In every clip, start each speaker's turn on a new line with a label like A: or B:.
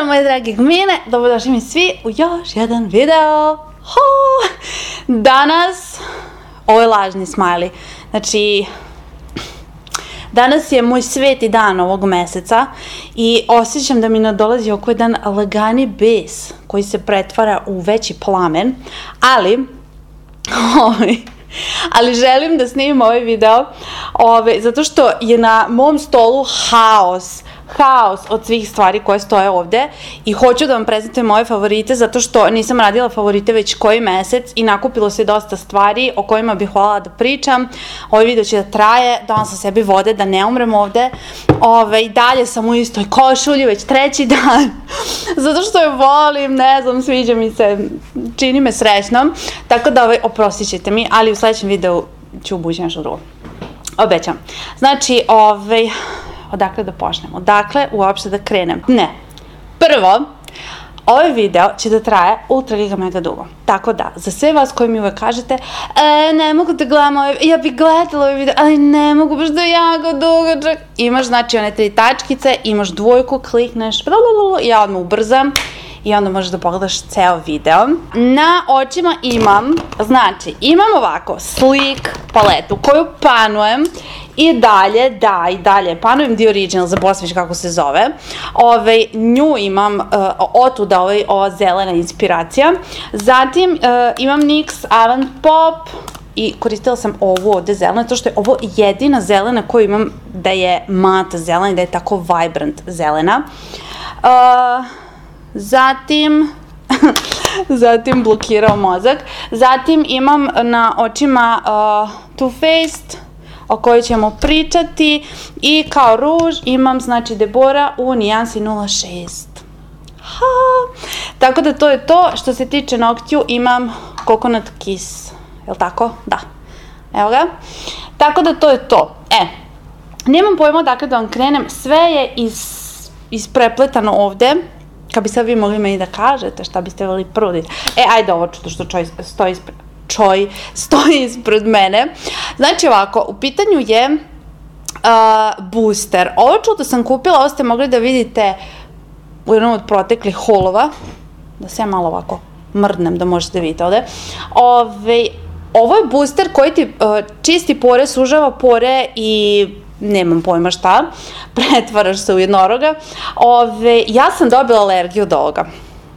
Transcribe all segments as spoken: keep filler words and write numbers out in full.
A: Pozdrav moje drage gmine, dobrodošli mi svi u još jedan video. Ho! Danas, ovo je lažni smajli, znači danas je moj sveti dan ovog meseca i osjećam da mi nadolazi oko jedan lagani bes koji se pretvara u veći plamen, ali ali želim da snimim ovaj video ove, zato što je na mom stolu haos haos od svih stvari koje stoje ovde i hoću da vam prezentujem moje favorite zato što nisam radila favorite već koji mesec i nakupilo se dosta stvari o kojima bih voljela da pričam. Ovaj video će da traje, dam sam sebi vode da ne umrem ovde. Ove, i dalje sam u istoj košulji već treći dan zato što je volim, ne znam, sviđa mi se, čini me srećnom, tako da ovaj, oprostit ćete mi, ali u sledećem videu ću ubući nešto drugo. Obećam. Znači, ovaj... odakle da počnemo, odakle uopšte da krenem. Ne. Prvo, ovaj video će da traje ultra giga mega dugo. Tako da, za sve vas koji mi uvek kažete e, ne mogu da gledam ovaj, ja bih gledala ovaj video, ali ne mogu, baš da je jako dugačak. Imaš, znači, one tri tačkice, imaš dvojku, klikneš, blablabla, ja odmah ubrzam i onda možeš da pogledaš ceo video. Na očima imam, znači, imam ovako slik paletu koju panujem i dalje, da, i dalje panujem The Original, zaboravim kako se zove. Ove, nju imam, uh, otuda ovaj, ova zelena inspiracija. Zatim uh, imam N Y X Avant Pop i koristila sam ovu ovde zelena, zato što je ovo jedina zelena koju imam da je mata zelena i da je tako vibrant zelena. Uh, Zatim, zatim blokirao mozak. Zatim imam na očima uh, Too Faced, o kojoj ćemo pričati. I kao ruž imam, znači, Deborah u nijansi nula šest. Ha! Tako da to je to. Što se tiče noktiju, imam Coconut Kiss. Jel' tako? Da. Evo ga. Tako da to je to. E, nemam pojma odakle da vam krenem. Sve je iz, isprepletano ovde. Kad bi sad vi mogli meni da kažete šta biste volili prvo da... E, ajde ovo čuto što čoj stoji ispred... Čoj stoji ispred mene. Znači ovako, u pitanju je uh, booster. Ovo čuto sam kupila, ovo ste mogli da vidite u jednom od proteklih haulova. Da se ja malo ovako mrdnem da možete vidjeti ovde. Ove, ovo je booster koji ti uh, čisti pore, sužava pore i... nemam pojma šta, pretvaraš se u jednoroga. Ove, ja sam dobila alergiju od ovoga.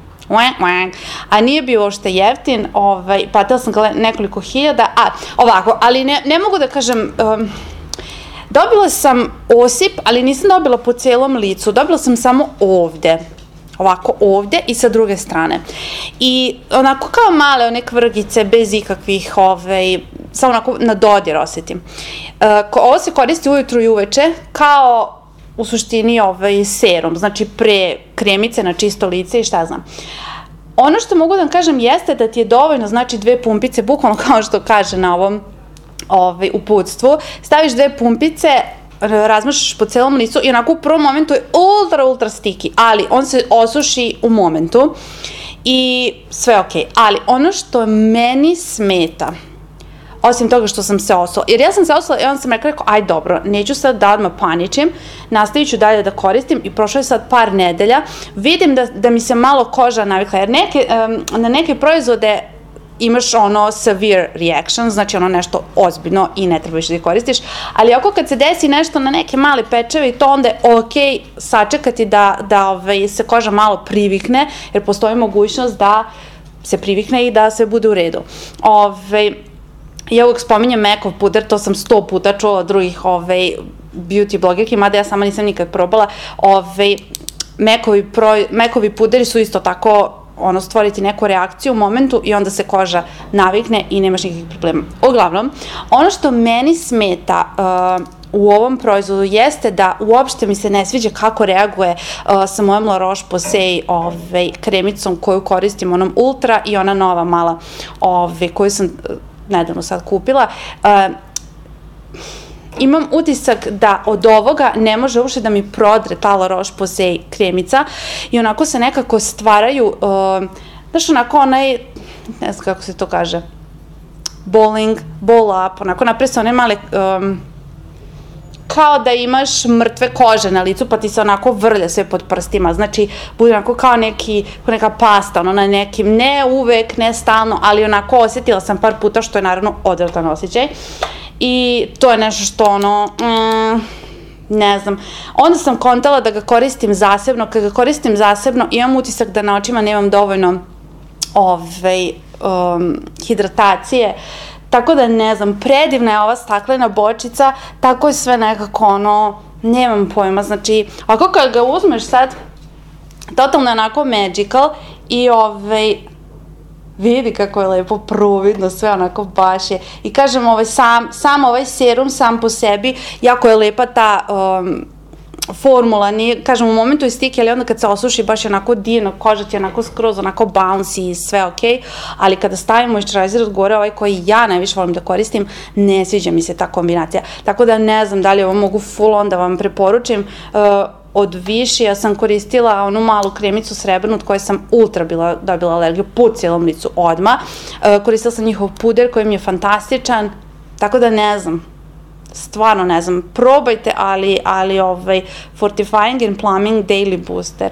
A: A nije bio uopšte jeftin, ovaj, platila sam ga nekoliko hiljada, a ovako, ali ne, ne mogu da kažem, um, dobila sam osip, ali nisam dobila po celom licu, dobila sam samo ovde. Ovako ovde i sa druge strane. I onako kao male one kvrgice bez ikakvih, ovaj, samo onako na dodir osetim. Uh, ovo se koristi ujutru i uveče kao u suštini ovaj serum, znači pre kremice na čisto lice i šta znam. Ono što mogu da vam kažem jeste da ti je dovoljno, znači dve pumpice, bukvalno kao što kaže na ovom ovaj, uputstvu, staviš dve pumpice, razmašaš po celom licu i onako u prvom momentu je ultra, ultra sticky, ali on se osuši u momentu i sve je okej. Ali ono što meni smeta, osim toga što sam se osula, jer ja sam se osula i onda sam rekla, aj dobro, neću sad da odmah paničim, nastavit ću dalje da koristim i prošlo je sad par nedelja, vidim da, da mi se malo koža navikla, jer neke, um, na neke proizvode imaš ono severe reaction, znači ono nešto ozbiljno i ne treba više da ih koristiš, ali ako kad se desi nešto na neke male pečeve i to onda je okej sačekati da, da ovaj, se koža malo privikne, jer postoji mogućnost da se privikne i da sve bude u redu. Ovaj, ja uvijek spominjem Mekov puder, to sam sto puta čula od drugih ovaj, beauty blogerki, mada ja sama nisam nikad probala. Ovaj, Mekovi, proj, Mekovi puderi su isto tako ono, stvoriti neku reakciju u momentu i onda se koža navikne i nemaš nikakvih problema. Uglavnom, ono što meni smeta uh, u ovom proizvodu jeste da uopšte mi se ne sviđa kako reaguje uh, sa mojom La Roche-Posay ovaj, kremicom koju koristim, onom Ultra i ona nova mala ovaj, koju sam uh, nedavno sad kupila. Uh, imam utisak da od ovoga ne može uopšte da mi prodre ta La Roche-Posay kremica i onako se nekako stvaraju, uh, znaš onako onaj, ne znam kako se to kaže, balling, ball up, onako napred se one male, um, kao da imaš mrtve kože na licu, pa ti se onako vrlja sve pod prstima, znači bude onako kao neki, kao neka pasta, ono na nekim, ne uvek, ne stalno, ali onako osjetila sam par puta, što je naravno odvratan osjećaj, i to je nešto što ono, mm, ne znam, onda sam kontala da ga koristim zasebno, kad ga koristim zasebno imam utisak da na očima nemam dovoljno ovaj, um, hidratacije, tako da ne znam, predivna je ova staklena bočica, tako je sve nekako ono, nemam pojma, znači, ako kad ga uzmeš sad, totalno je onako magical i ovaj, vidi kako je lepo providno, sve onako baš je. I kažem, ovaj, sam, sam ovaj serum, sam po sebi, jako je lepa ta um, formula, nije, kažem, u momentu je stike, ali onda kad se osuši baš je onako divno, koža ti je onako skroz, onako bouncy i sve okej, ali kada stavim moisturizer od gore, ovaj koji ja najviše volim da koristim, ne sviđa mi se ta kombinacija. Tako da ne znam da li ovo mogu full on da vam preporučim. Uh, od Vichy ja sam koristila onu malu kremicu srebrnu od koje sam ultra bila, dobila alergiju po cijelom licu odmah. Uh, koristila sam njihov puder koji mi je fantastičan, tako da ne znam, stvarno ne znam, probajte, ali, ali ovaj Fortifying and Plumbing Daily Booster,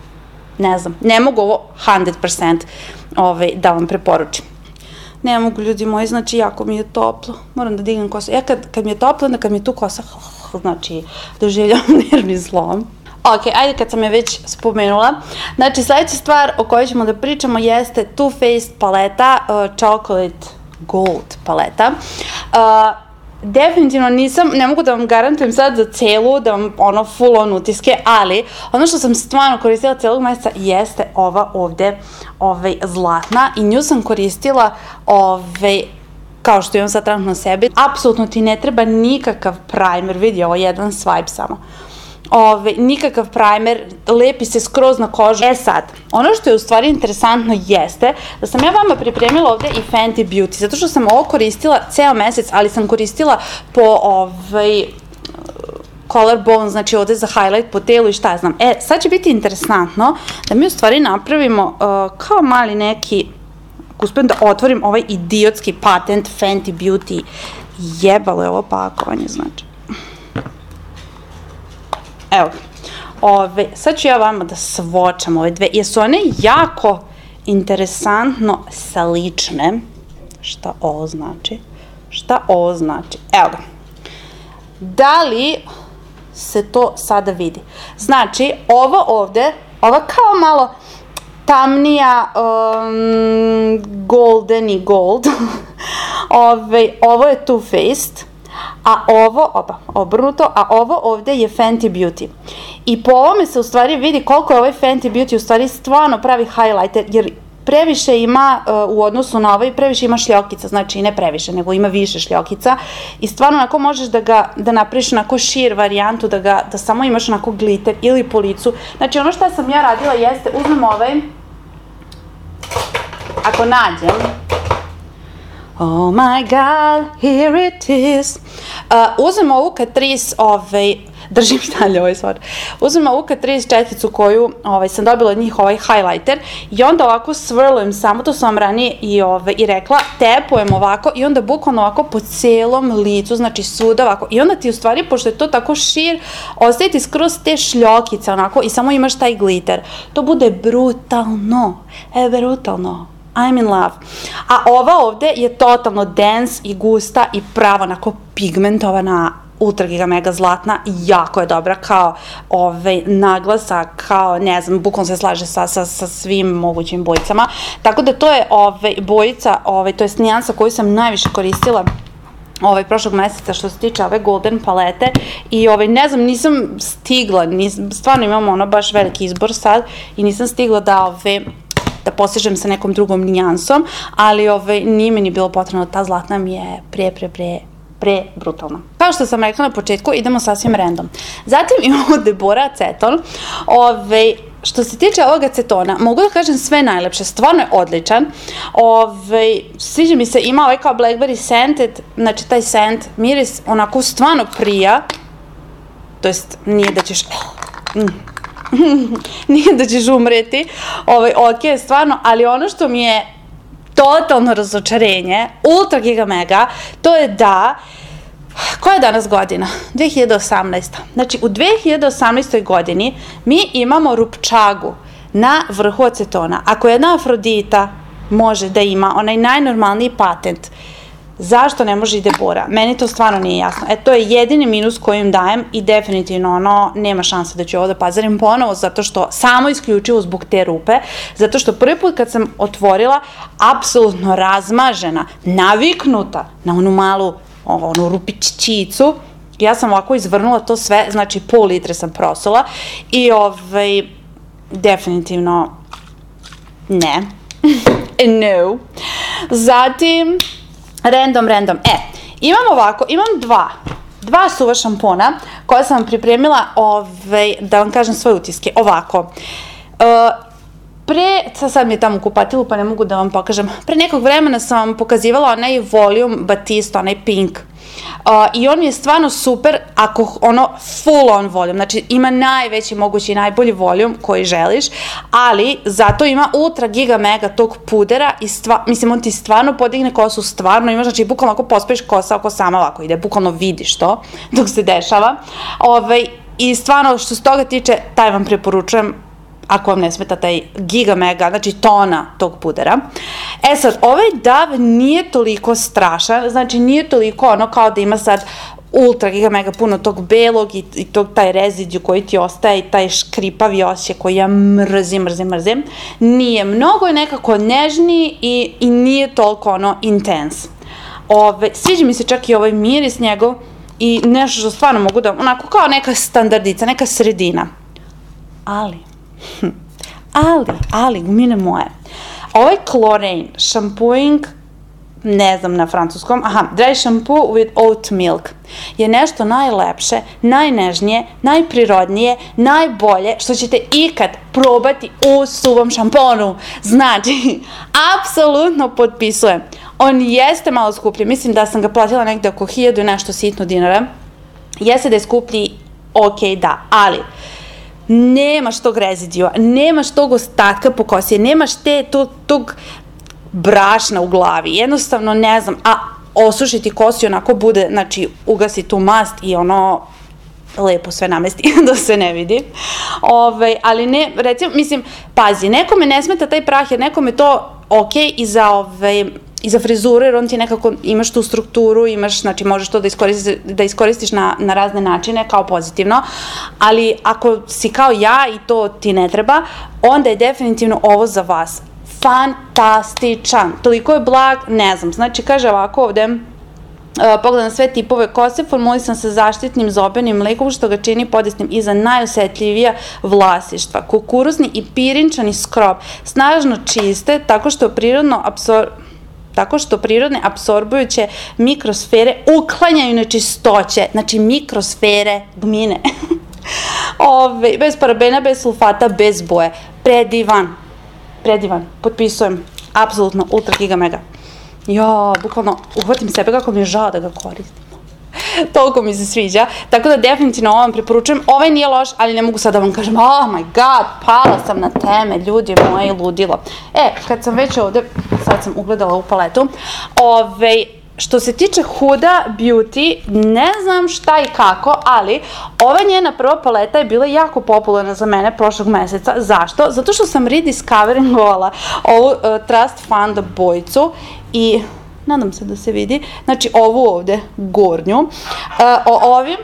A: ne znam, ne mogu ovo sto posto ovaj, da vam preporučim. Ne mogu, ljudi moji, znači jako mi je toplo, moram da dignem kosu. Ja kad, kad mi je toplo, onda kad mi je tu kosa, znači doživljavam nervni slom. Ok, ajde kad sam je već spomenula. Znači, sljedeća stvar o kojoj ćemo da pričamo jeste Too Faced paleta, uh, Chocolate Gold paleta. Uh, Definitivno nisam, ne mogu da vam garantujem sad za celu, da vam ono full on utiske, ali ono što sam stvarno koristila celog meseca jeste ova ovde, ovaj, zlatna, i nju sam koristila, ovaj, kao što imam sad trenutno na sebi. Apsolutno ti ne treba nikakav primer, vidi ovo jedan swipe samo. Ove, nikakav primer, lepi se skroz na kožu. E sad, ono što je u stvari interesantno jeste da sam ja vama pripremila ovde i Fenty Beauty, zato što sam ovo koristila ceo mesec, ali sam koristila po ovaj collarbone, znači ovde za highlight po telu i šta ja znam. E, sad će biti interesantno da mi u stvari napravimo uh, kao mali neki, ako uspijem da otvorim ovaj idiotski patent Fenty Beauty, jebalo je ovo pakovanje, znači. Evo, ove, sad ću ja vama da svočam ove dve, jer su one jako interesantno slične. Šta ovo znači? Šta ovo znači? Evo ga. Da li se to sada vidi? Znači, ovo ovde, ova kao malo tamnija um, goldeni gold, ove, ovo je Too Faced, a ovo, opa, obrnuto, a ovo ovde je Fenty Beauty. I po ovome se u stvari vidi koliko je ovaj Fenty Beauty u stvari stvarno pravi highlighter, jer previše ima uh, u odnosu na ovaj, previše ima šljokica, znači ne previše, nego ima više šljokica i stvarno onako možeš da ga, da napraviš onako šir varijantu, da ga, da samo imaš onako glitter ili po licu. Znači ono što sam ja radila jeste, uzmem ovaj, ako nađem, oh my god, here it is. Uh, uzmem ovu Catrice, ovaj, držim dalje ovaj stvar, uzmem ovu Catrice četkicu koju ovaj, sam dobila od njih, ovaj highlighter, i onda ovako swirlujem samo, to sam vam ranije i, ovaj, i rekla, tepujem ovako i onda bukvalno ovako po celom licu, znači svuda ovako, i onda ti u stvari, pošto je to tako šir, ostaje ti skroz te šljokice onako i samo imaš taj glitter. To bude brutalno, e, brutalno. I'm in love. A ova ovde je totalno dense i gusta i pravo onako pigmentovana, ultra giga mega zlatna, jako je dobra kao ovaj, naglasak, kao ne znam, bukvalno se slaže sa, sa, sa svim mogućim bojicama. Tako da to je ovaj, bojica, ovaj, to je nijansa koju sam najviše koristila ovaj, prošlog meseca što se tiče ove golden palete i ovaj, ne znam, nisam stigla, nisam, stvarno imamo ono baš veliki izbor sad i nisam stigla da ovaj, da posežem sa nekom drugom nijansom, ali ovaj, nije mi ni bilo potrebno, ta zlatna mi je pre, pre, pre, pre brutalna. Kao što sam rekla na početku, idemo sasvim random. Zatim imamo Deborah aceton. Ove, što se tiče ovog acetona, mogu da kažem sve najlepše, stvarno je odličan. Ove, sviđa mi se, ima ovaj kao blackberry scented, znači taj scent, miris onako stvarno prija, to jest nije da ćeš... Mm. nije da ćeš umreti, ovaj, ok, stvarno, ali ono što mi je totalno razočarenje, ultra giga mega, to je da koja je danas godina? dve hiljade osamnaesta. Znači, u dve hiljade osamnaestoj godini mi imamo rupčagu na vrhu acetona. Ako jedna Afrodita može da ima onaj najnormalniji patent, zašto ne može i Debora? Meni to stvarno nije jasno. E, to je jedini minus koji im dajem i definitivno ono, nema šanse da ću ovo da pazarim ponovo, zato što samo isključivo zbog te rupe, zato što prvi put kad sam otvorila, apsolutno razmažena, naviknuta na onu malu, onu rupičićicu, ja sam ovako izvrnula to sve, znači pol litre sam prosula i ovaj, definitivno ne. No. Zatim, random, random. E, imam ovako, imam dva, dva suva šampona koja sam vam pripremila, ovaj, da vam kažem svoje utiske. Ovako, uh, pre, sad mi je tamo u kupatilu pa ne mogu da vam pokažem, pre nekog vremena sam vam pokazivala onaj Volume Batista, onaj pink. Uh, I on je stvarno super ako ono full on voljum, znači ima najveći mogući i najbolji voljum koji želiš, ali zato ima ultra giga mega tog pudera i stva, mislim on ti stvarno podigne kosu, stvarno imaš, znači bukvalno ako pospraviš kosa oko sama ovako ide, bukvalno vidiš to dok se dešava. Ovaj, i stvarno što se toga tiče, taj vam preporučujem ako vam ne smeta taj giga mega, znači tona tog pudera. E sad, ovaj dav nije toliko strašan, znači nije toliko ono kao da ima sad ultra giga mega puno tog belog i, i tog taj rezidiju koji ti ostaje i taj škripavi osjećaj koji ja mrzim, mrzim, mrzim. Nije, mnogo je nekako nežniji i, i nije toliko ono intens. Ove, sviđa mi se čak i ovaj miris njegov i nešto što stvarno mogu da, onako kao neka standardica, neka sredina. Ali, ali, ali, gumine moje, ovaj Chlorane shampooing, ne znam na francuskom, aha, dry shampoo with oat milk je nešto najlepše, najnežnije, najprirodnije, najbolje što ćete ikad probati u suvom šamponu. Znači, apsolutno potpisujem. On jeste malo skuplji, mislim da sam ga platila negde oko hiljadu i nešto sitno dinara. Jeste da je skuplji, ok, da, ali nemaš tog rezidijua, nemaš tog ostatka po kosi, nemaš te, tog, tog brašna u glavi, jednostavno ne znam, a osušiti kosu i onako bude, znači ugasi tu mast i ono lepo sve namesti da se ne vidi. Ove, ali ne, recimo, mislim, pazi, nekome ne smeta taj prah jer nekome to ok i za ove, i za frizuru, jer on ti nekako imaš tu strukturu, imaš, znači možeš to da iskoristiš, da iskoristiš na, na razne načine kao pozitivno, ali ako si kao ja i to ti ne treba, onda je definitivno ovo za vas. Fantastičan, toliko je blag, ne znam, znači kaže ovako ovde, Uh, pogledam sve tipove kose, formulisan sa zaštitnim zobenim mlekom što ga čini podesnim i za najosetljivija vlasištva. Kukuruzni i pirinčani skrob, snažno čiste, tako što prirodno apsor... tako što prirodne apsorbujuće mikrosfere uklanjaju nečistoće, znači mikrosfere gmine. Ove, bez parabena, bez sulfata, bez boje. Predivan, predivan, potpisujem, apsolutno, ultra giga mega. Ja, bukvalno, uhvatim sebe kako mi je žao da ga koristim. Toliko mi se sviđa, tako da definitivno ovo vam preporučujem. Ovaj nije loš, ali ne mogu sad da vam kažem, oh my god, pala sam na teme, ljudi moje, ludilo. E, kad sam već ovde, sad sam ugledala u paletu, ove, što se tiče Huda Beauty, ne znam šta i kako, ali ova njena prva paleta je bila jako popularna za mene prošlog meseca. Zašto? Zato što sam rediscoveringovala ovu uh, Trust Fund bojicu i nadam se da se vidi, znači ovu ovde gornju. Uh, o ovim,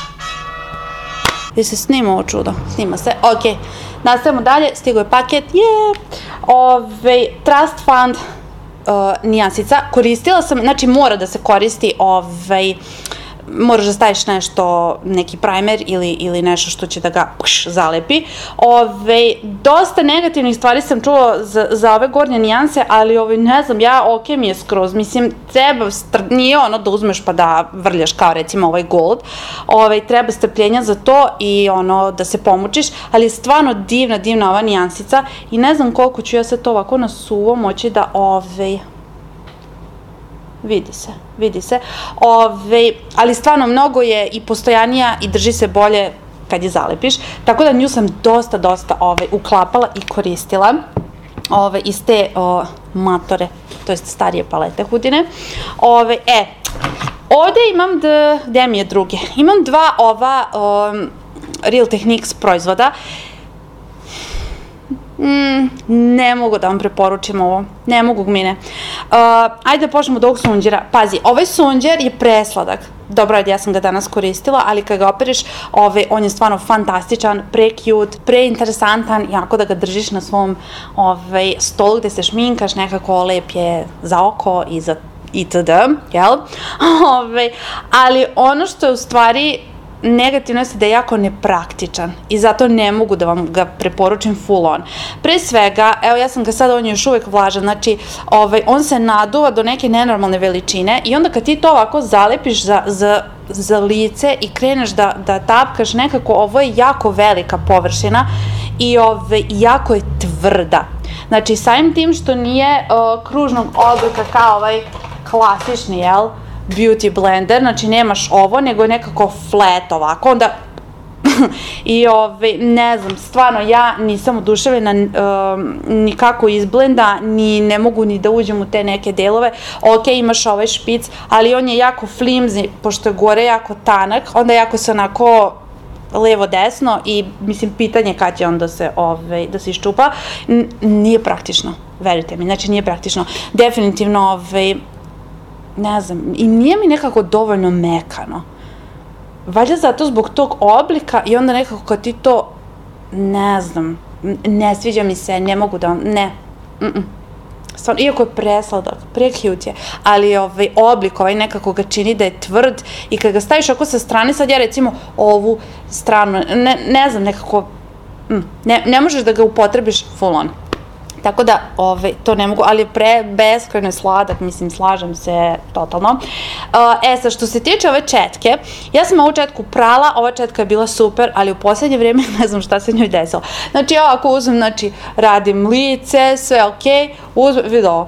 A: je se snima ovo čudo? Snima se, ok. Nastavimo dalje, stigo je paket, je, ove, Trust Fund uh, nijansica, koristila sam, znači mora da se koristi, ovaj, moraš da staviš nešto, neki primer ili, ili nešto što će da ga pš, zalepi. Ove, dosta negativnih stvari sam čula za, za ove gornje nijanse, ali ove, ne znam, ja ok mi je skroz, mislim, treba, nije ono da uzmeš pa da vrljaš kao recimo ovaj gold, ove, treba strpljenja za to i ono da se pomučiš, ali je stvarno divna, divna ova nijansica i ne znam koliko ću ja sad to ovako na suvo moći da ove, vidi se, vidi se, ove, ali stvarno mnogo je i postojanija i drži se bolje kad je zalepiš, tako da nju sam dosta, dosta ove, uklapala i koristila ove, iz te o, matore, to jest starije palete Hudine. Ove, e, Ovde imam, d, gde mi je drugi? Imam dva ova um, Real Techniques proizvoda. Mm, ne mogu da vam preporučim ovo, ne mogu gmine. Uh, ajde da počnemo od ovog sunđera. Pazi, ovaj sunđer je presladak. Dobro, ja sam ga danas koristila, ali kad ga operiš, ovaj, on je stvarno fantastičan, pre-cute, pre-interesantan, jako da ga držiš na svom ovaj, stolu gde se šminkaš, nekako lep je za oko i za itd. Jel? Ove, ali ono što je u stvari negativno je da je jako nepraktičan i zato ne mogu da vam ga preporučim full on. Pre svega, evo ja sam ga sada, on je još uvek vlažan, znači ovaj, on se naduva do neke nenormalne veličine i onda kad ti to ovako zalepiš za, za, za lice i kreneš da, da tapkaš, nekako ovo je jako velika površina i ovaj, jako je tvrda. Znači samim tim što nije uh, kružnog oblika kao ovaj klasični, jel, beauty blender, znači nemaš ovo, nego je nekako flat ovako, onda i ovaj, ne znam, stvarno ja nisam oduševljena um, nikako izblenda, ni ne mogu ni da uđem u te neke delove. Ok, imaš ovaj špic, ali on je jako flimsy, pošto je gore jako tanak, onda jako se onako levo-desno i mislim pitanje kad će on da se, ovaj, da se iščupa. N nije praktično, verujte mi, znači nije praktično. Definitivno, ovaj, ne znam, i nije mi nekako dovoljno mekano. Valjda zato zbog tog oblika i onda nekako kad ti to, ne znam, ne sviđa mi se, ne mogu da, ne, mm -mm. Stvarno, iako je presladak, pre-cute je, ali ovaj oblik ovaj nekako ga čini da je tvrd i kad ga staviš oko sa strane, sad ja recimo ovu stranu, ne, ne znam, nekako, mm, ne, ne možeš da ga upotrebiš full on. Tako da, ovaj, to ne mogu, ali je pre beskrajno sladak, mislim, slažem se totalno. Uh, e, sad, što se tiče ove četke, ja sam ovu četku prala, ova četka je bila super, ali u poslednje vreme ne znam šta se njoj desilo. Znači, ja ako uzmem, znači, radim lice, sve okej, uzmem, vidi ovo.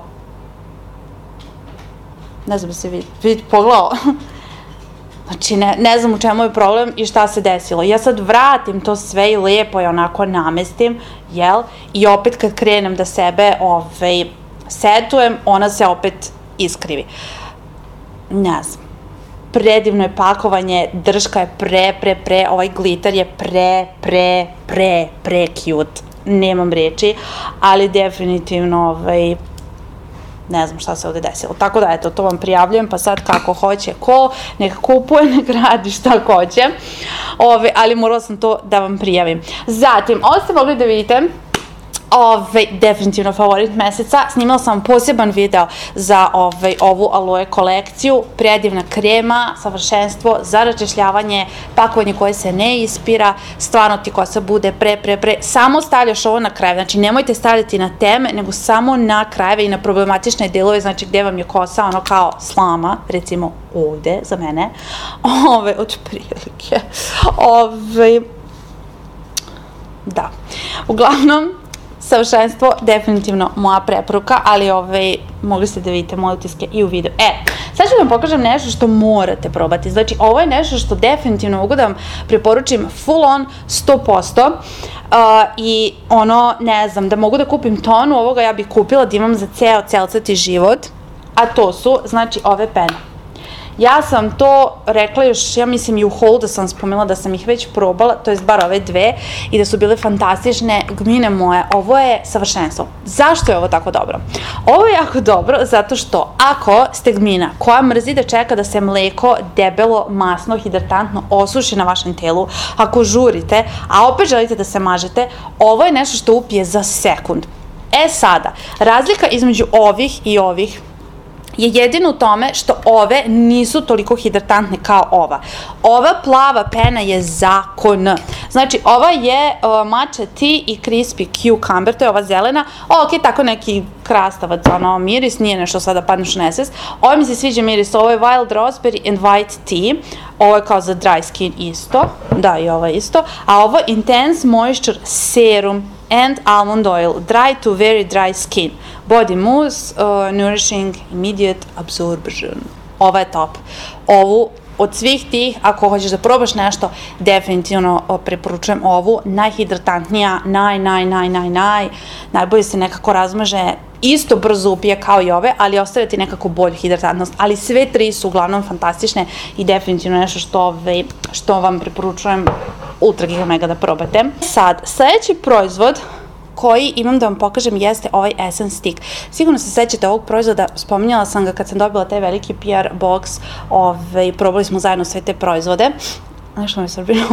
A: Ne znam da se vidi, vidi, pogledao. Znači, ne, ne znam u čemu je problem i šta se desilo. Ja sad vratim to sve i lepo je onako namestim, jel? I opet kad krenem da sebe ovaj, setujem, ona se opet iskrivi. Ne znam. Predivno je pakovanje, drška je pre, pre, pre, ovaj glitter je pre, pre, pre, pre cute. Nemam reči, ali definitivno, ovaj, ne znam šta se ovde desilo. Tako da, eto, to vam prijavljujem, pa sad kako hoće ko, neka kupuje, neka radi šta hoće. Ove, ali morala sam to da vam prijavim. Zatim, ovo ste mogli da vidite, Ove, definitivno favorit meseca, snimala sam poseban video za ove, ovu aloe kolekciju, predivna krema, savršenstvo, za raščešljavanje, pakovanje koje se ne ispira, stvarno ti kosa bude pre, pre, pre, samo stavljaš ovo na krajeve, znači nemojte stavljati na teme, nego samo na krajeve i na problematične delove, znači gde vam je kosa ono kao slama, recimo ovde, za mene, ove, od prilike, ove, da, uglavnom, savršenstvo, definitivno moja preporuka, ali ovaj, mogli ste da vidite moje utiske i u videu. E, sad ću da vam pokažem nešto što morate probati. Znači, ovo je nešto što definitivno mogu da vam preporučim full on, sto posto. Uh, I ono, ne znam, da mogu da kupim tonu ovoga, ja bih kupila da imam za ceo celcati život, a to su, znači, ove pene. Ja sam to rekla još, ja mislim i u haulu da sam spomenula da sam ih već probala, to jest bar ove dve, i da su bile fantastične, gmine moje, ovo je savršenstvo. Zašto je ovo tako dobro? Ovo je jako dobro zato što ako ste gmina koja mrzi da čeka da se mleko debelo, masno, hidratantno osuši na vašem telu, ako žurite, a opet želite da se mažete, ovo je nešto što upije za sekund. E sada, razlika između ovih i ovih je jedino u tome što ove nisu toliko hidratantne kao ova. Ova plava pena je zakon. Znači, ova je uh, matcha tea i crispy cucumber, to je ova zelena. Ok, tako neki krastavac, ono, miris, nije nešto sada padneš u nesvest. Ovo mi se sviđa miris, ovo je wild raspberry and white tea. Ovo je kao za dry skin isto. Da, i ovo je isto. A ovo intense moisture serum and almond oil, dry to very dry skin. Body mousse, uh, nourishing, immediate absorption. Ova je top. Ovu, od svih tih, ako hoćeš da probaš nešto, definitivno uh, preporučujem ovu. Najhidratantnija, naj, naj, naj, naj, naj. Najbolje se nekako razmaže isto brzo upije kao i ove, ali ostavlja ti nekako bolju hidratantnost, ali sve tri su uglavnom fantastične i definitivno nešto što, ove, što vam preporučujem ultra giga mega da probate. Sad, sledeći proizvod koji imam da vam pokažem jeste ovaj Essence Stick. Sigurno se sećate ovog proizvoda, spominjala sam ga kad sam dobila taj veliki P R box, ove, probali smo zajedno sve te proizvode. Nešto me srbilo.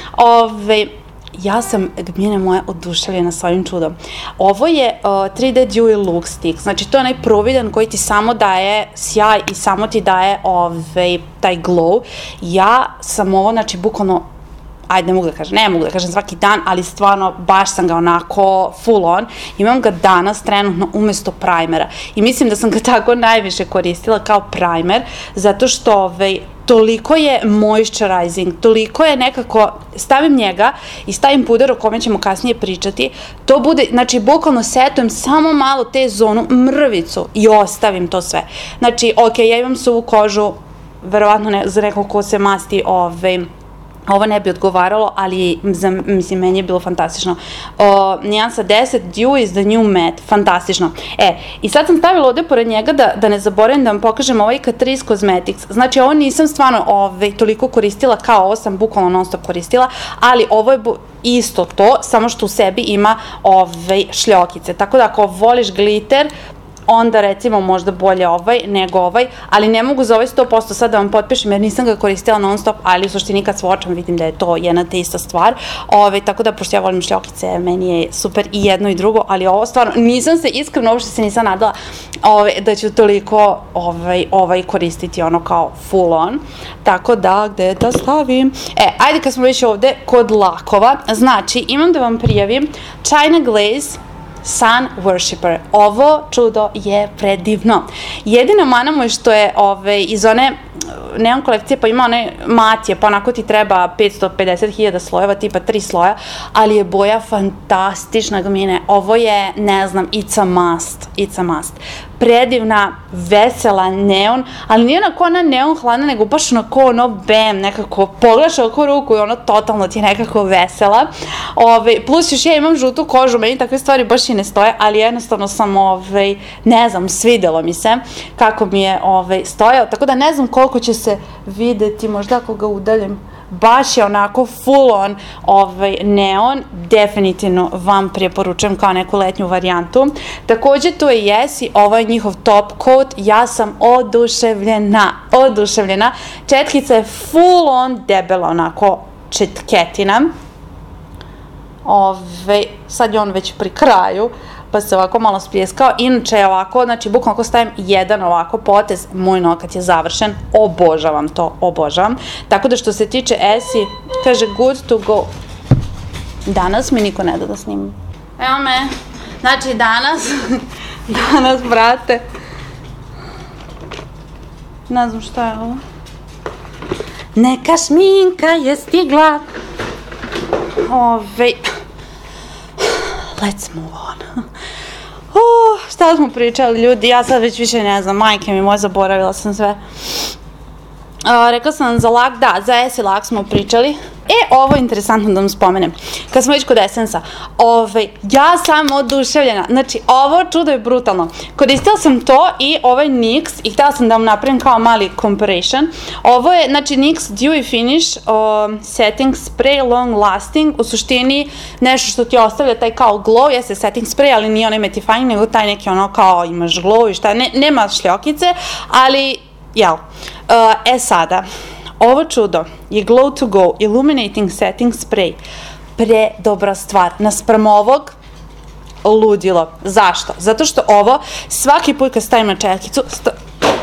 A: Ove, ja sam, gmine moje, oduševljena s ovim čudom. Ovo je uh, tri D Dewy Look Stick, znači to je onaj providan koji ti samo daje sjaj i samo ti daje ove, taj glow. Ja sam ovo, znači, bukvalno, ajde, ne mogu da kažem, ne mogu da kažem svaki dan, ali stvarno baš sam ga onako full on. Imam ga danas trenutno umesto primera i mislim da sam ga tako najviše koristila kao primer, zato što ovaj, toliko je moisturizing, toliko je nekako, stavim njega i stavim puder o kome ćemo kasnije pričati, to bude, znači, bukvalno setujem samo malo te zonu, mrvicu i ostavim to sve. Znači, ok, ja imam suvu kožu, verovatno ne, za nekog ko se masti, ovaj, ovo ne bi odgovaralo, ali za, mislim, meni je bilo fantastično. Uh, nijansa deset, Dewy is the new matte, fantastično. E, i sad sam stavila ovde pored njega da, da ne zaboravim da vam pokažem ovaj Catrice Cosmetics. Znači, ovo nisam stvarno ove, toliko koristila kao ovo sam bukvalno non stop koristila, ali ovo je isto to, samo što u sebi ima ove, šljokice. Tako da ako voliš glitter, onda recimo možda bolje ovaj nego ovaj, ali ne mogu za ovaj sto posto sad da vam potpišem jer nisam ga koristila non stop, ali u suštini kad svočam vidim da je to jedna te ista stvar, ove, tako da pošto ja volim šljokice, meni je super i jedno i drugo, ali ovo stvarno nisam se iskreno, uopšte se nisam nadala ove, da ću toliko ovaj, ovaj koristiti ono kao full on, tako da gde da stavim? E, ajde kad smo već ovde kod lakova, znači imam da vam prijavim China Glaze Sun Worshipper. Ovo čudo je predivno. Jedina mana mu je što je ove, iz one neon kolekcije, pa ima one matije, pa onako ti treba petsto pedeset hiljada slojeva, tipa tri sloja, ali je boja fantastična, gmine. Ovo je, ne znam, it's a must, it's a must. Predivna, vesela, neon, ali nije onako ona neon hladna, nego baš onako ono bam, nekako pogledaš oko ruku i ono totalno ti je nekako vesela. Ove, plus još ja imam žutu kožu, meni takve stvari baš i ne stoje, ali jednostavno sam, ove, ne znam, svidelo mi se kako mi je ove, stojao, tako da ne znam koliko će se videti, možda ako ga udaljim, baš je onako full on ovaj, neon, definitivno vam preporučujem kao neku letnju varijantu. Takođe tu je Jessie, ovo je njihov top coat, ja sam oduševljena, oduševljena. Četkica je full on debela, onako četketina. Ove, sad je on već pri kraju, pa se ovako malo spljeskao. Inače je ovako, znači bukvalno ako stavim jedan ovako potez, moj nokat je završen, obožavam to, obožavam. Tako da što se tiče Jessie, kaže good to go. Danas mi niko ne da da snimim. Evo me, znači danas, danas, brate, ne znam šta je ovo. Neka šminka je stigla. Ove, let's move on. Uh, šta smo pričali, ljudi, ja sad već više ne znam, majke mi moje, zaboravila sam sve. Uh, rekla sam za lak, da, za Jessie lak smo pričali. E, ovo je interesantno da vam spomenem. Kad smo već kod Essence-a, ove, ja sam oduševljena. Znači, ovo čudo je brutalno. Koristila sam to i ovaj N Y X i htjela sam da vam napravim kao mali comparison. Ovo je, znači, N Y X Dewy Finish um, Setting Spray Long Lasting. U suštini, nešto što ti ostavlja taj kao glow, jeste setting spray, ali nije onaj mattifying, nego taj neki ono kao imaš glow i šta, ne, nema šljokice, ali, jel. Uh, e sada, ovo čudo je Glow to Go Illuminating Setting Spray. Pre dobra stvar. Naspram ovog, ludilo. Zašto? Zato što ovo, svaki put kad stavim na četkicu, sta...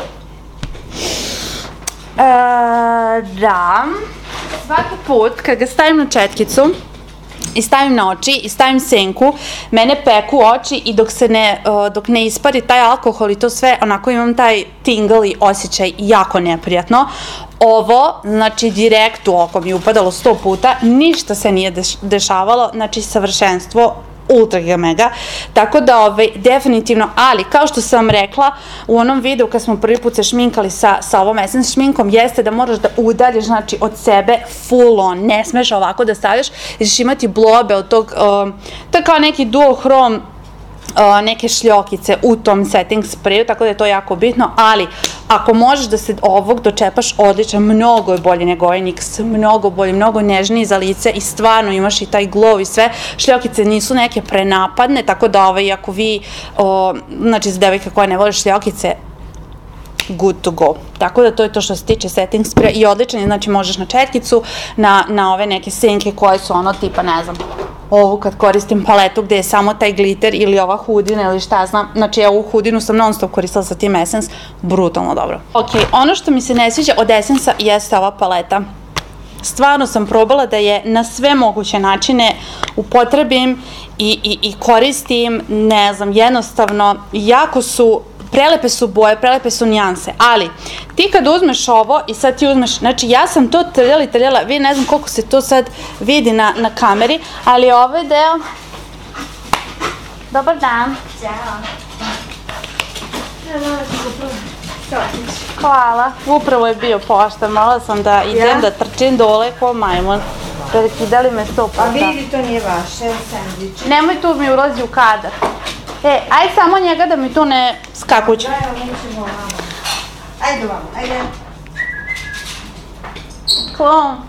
A: e, da, svaki put kad ga stavim na četkicu, i stavim na oči i stavim senku, mene peku oči i dok se ne, uh, dok ne ispari taj alkohol i to sve, onako imam taj tingly osjećaj jako neprijatno. Ovo, znači direkt u oko mi je upadalo sto puta, ništa se nije deš dešavalo, znači savršenstvo, ultra giga mega, tako da ovaj, definitivno, ali kao što sam rekla u onom videu kad smo prvi put se šminkali sa, sa ovom Essence šminkom, jeste da moraš da udaljiš, znači od sebe full on, ne smeš ovako da stavljaš, jer ćeš imati blobe od tog, um, to je kao neki duochrome neke šljokice u tom setting sprayu, tako da je to jako bitno, ali ako možeš da se ovog dočepaš odličan, mnogo je bolje nego ovaj Nix, mnogo bolje, mnogo nežniji za lice i stvarno imaš i taj glow i sve. Šljokice nisu neke prenapadne, tako da ovaj, ako vi, o, znači za devojke koje ne vole šljokice, good to go. Tako da to je to što se tiče setting spraya i odličan je, znači možeš na četkicu, na, na ove neke senke koje su ono tipa, ne znam, ovu kad koristim paletu gde je samo taj glitter ili ova hudina ili šta znam, znači ja ovu hudinu sam non stop koristila sa tim Essence, brutalno dobro. Ok, ono što mi se ne sviđa od Essence-a jeste ova paleta. Stvarno sam probala da je na sve moguće načine upotrebim i, i, i koristim, ne znam, jednostavno, jako su, prelepe su boje, prelepe su nijanse, ali ti kad uzmeš ovo i sad ti uzmeš, znači ja sam to trljala i trljala, vi ne znam koliko se to sad vidi na, na kameri, ali ovaj deo, dobar dan. Ćao. Hvala, upravo je bio pošta, mala sam da idem da trčim dole ko majmun, prekidali me sto puta.
B: A vidi, to nije vaše, sandvič.
A: Nemoj tu mi ulazi u kadar. E, aj samo njega da mi tu ne skakuće.
B: Da, evo, nećemo ovamo. Ajde ovamo, ajde.
A: Klon.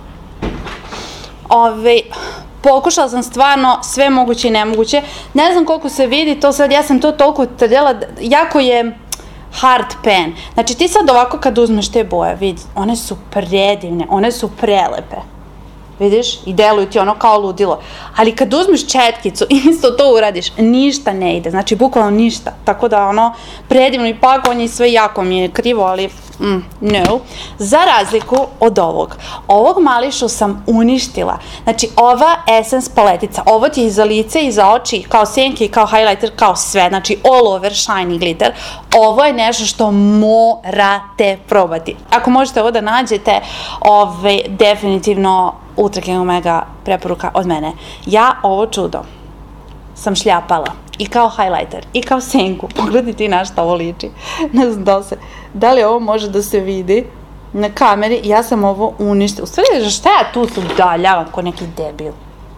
A: Ove, pokušala sam stvarno sve moguće i nemoguće. Ne znam koliko se vidi, to sad, ja sam to toliko trljala, jako je hard pen. Znači ti sad ovako kad uzmeš te boje, vidi, one su predivne, one su prelepe. Vidiš? I deluju ti ono kao ludilo. Ali kad uzmeš četkicu i isto to uradiš, ništa ne ide. Znači, bukvalno ništa. Tako da, ono, predivno i pakovanje i sve jako mi je krivo, ali mm, no. Za razliku od ovog. Ovog mališu sam uništila. Znači, ova Essence paletica, ovo ti je i za lice i za oči, kao senke i kao highlighter, kao sve. Znači, all over shiny glitter. Ovo je nešto što morate probati. Ako možete ovo da nađete, ove, definitivno Ultra King Omega preporuka od mene. Ja ovo čudo sam šljapala i kao highlighter i kao senku. Pogledaj ti na šta ovo liči. Ne znam da se, da li ovo može da se vidi na kameri. Ja sam ovo uništila. U stvari, šta ja tu se udaljavam ko neki debil?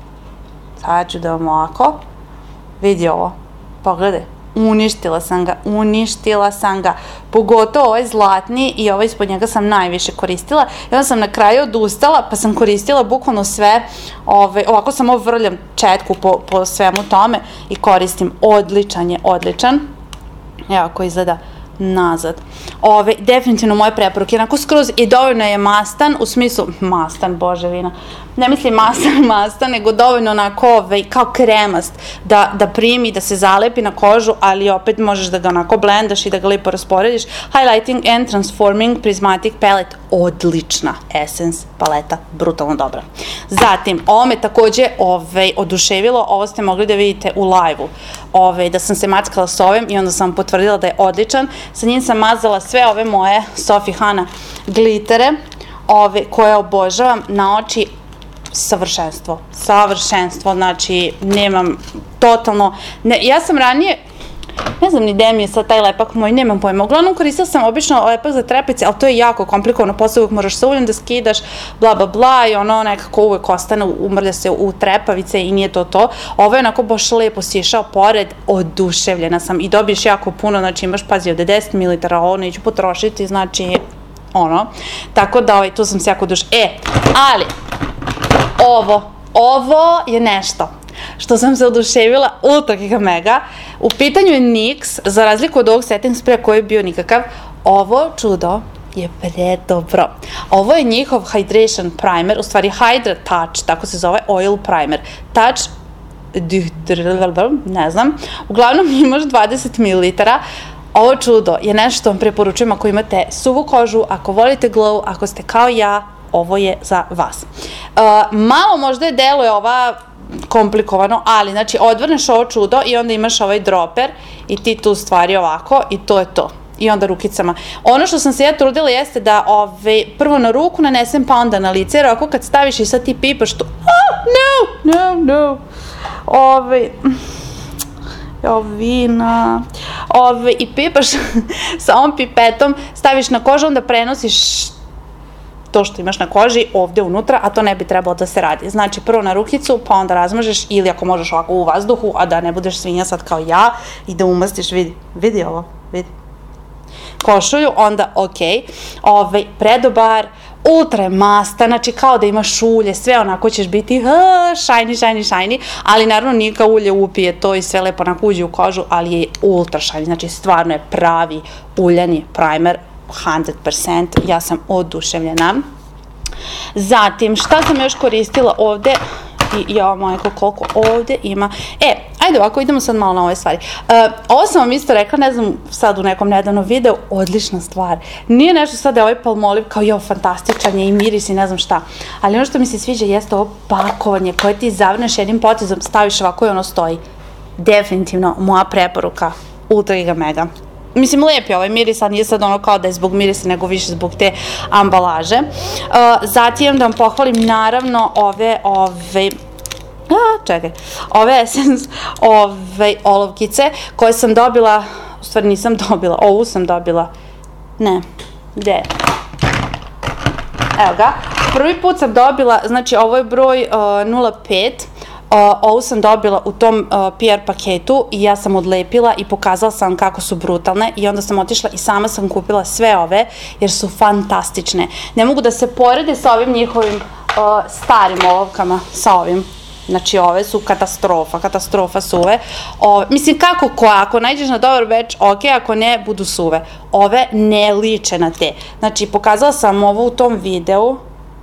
A: Sad ću da vam ovako. Vidi ovo. Pogledaj. Uništila sam ga, uništila sam ga. Pogotovo ovaj zlatni i ovaj ispod njega sam najviše koristila. I onda sam na kraju odustala, pa sam koristila bukvalno sve. Ove, ovako samo vrljam četku po, po svemu tome i koristim. Odličan je, odličan. Evo ako izgleda nazad. Ove, definitivno moje preporuke. Onako skroz i dovoljno je mastan, u smislu, mastan, bože vina, ne mislim mastan, mastan, nego dovoljno onako ove, kao kremast, da, da primi, da se zalepi na kožu, ali opet možeš da ga onako blendaš i da ga lipo rasporediš. Highlighting and Transforming Prismatic Palette, odlična Essence paleta, brutalno dobra. Zatim, ovo me takođe ove, oduševilo, ovo ste mogli da vidite u live-u, ove, da sam se mackala s ovim i onda sam potvrdila da je odličan. Sa njim sam mazala sve ove moje Sophie Hanna glitere, ove, koje obožavam na oči. Savršenstvo, savršenstvo, znači nemam totalno, ne, ja sam ranije, ne znam ni gde mi je sad taj lepak moj, nemam pojma, uglavnom koristila sam obično lepak za trepice, ali to je jako komplikovano, posle uvijek moraš sa uljem da skidaš, bla bla bla i ono nekako uvijek ostane, umrlja se u trepavice i nije to to. Ovo je onako baš lepo sišao pored, oduševljena sam i dobiješ jako puno, znači imaš, pazi, od deset mililitara, ovo neću potrošiti, znači ono, tako da ovaj, tu sam se jako duš, e, ali ovo, ovo je nešto što sam se oduševila, Ultra King Omega. U pitanju je Nix, za razliku od ovog setting spraya koji je bio nikakav, ovo čudo je predobro. Ovo je njihov Hydration Primer, u stvari Hydra Touch, tako se zove, Oil Primer. Touch, ne znam, uglavnom imaš dvadeset mililitara. Ovo čudo je nešto što vam preporučujem ako imate suvu kožu, ako volite glow, ako ste kao ja, ovo je za vas. Uh, malo možda je deluje ova komplikovano, ali znači odvrneš ovo čudo i onda imaš ovaj droper i ti tu stvari ovako i to je to. I onda rukicama. Ono što sam se ja trudila jeste da ove, prvo na ruku nanesem pa onda na lice, jer ovako kad staviš i sad ti pipaš tu, oh, no, no, no. Ove, ovina, ove, i pipaš sa ovom pipetom, staviš na kožu, onda prenosiš to što imaš na koži ovde unutra, a to ne bi trebalo da se radi. Znači, prvo na rukicu, pa onda razmažeš, ili ako možeš ovako u vazduhu, a da ne budeš svinja sad kao ja, i da umastiš, vidi, vidi ovo, vidi, košulju, onda ok, ovaj, predobar, ultra je masta, znači kao da imaš ulje, sve onako ćeš biti shiny, shiny, shiny, ali naravno nije kao ulje upije to i sve lepo onako uđe u kožu, ali je ultra shiny, znači stvarno je pravi uljani primer, sto posto, ja sam oduševljena. Zatim, šta sam još koristila ovde? I ja, majko, koliko ovde ima. E, ajde ovako, idemo sad malo na ove stvari. Uh, ovo sam vam isto rekla, ne znam, sad u nekom nedavnom videu, odlična stvar. Nije nešto sad da je ovaj palmoliv kao jo, fantastičan je i miris i ne znam šta. Ali ono što mi se sviđa jeste ovo pakovanje koje ti zavrneš jednim potezom, staviš ovako i ono stoji. Definitivno, moja preporuka, ultra giga mega. Mislim, lep je ovaj miris, ali nije sad ono kao da je zbog mirisa, nego više zbog te ambalaže. Uh, zatim da vam pohvalim naravno ove, ove, a, čekaj, ove Essence, ove olovkice koje sam dobila, u stvari nisam dobila, ovu sam dobila, ne, gde je? Evo ga, prvi put sam dobila, znači ovo je broj uh, nula pet, Uh, ovu sam dobila u tom uh, P R paketu i ja sam odlepila i pokazala sam kako su brutalne i onda sam otišla i sama sam kupila sve ove jer su fantastične. Ne mogu da se porede sa ovim njihovim uh, starim olovkama, sa ovim. Znači ove su katastrofa, katastrofa suve. Ove, mislim kako ko, ako nađeš na dobar več, ok, ako ne, budu suve. Ove ne liče na te. Znači pokazala sam ovo u tom videu.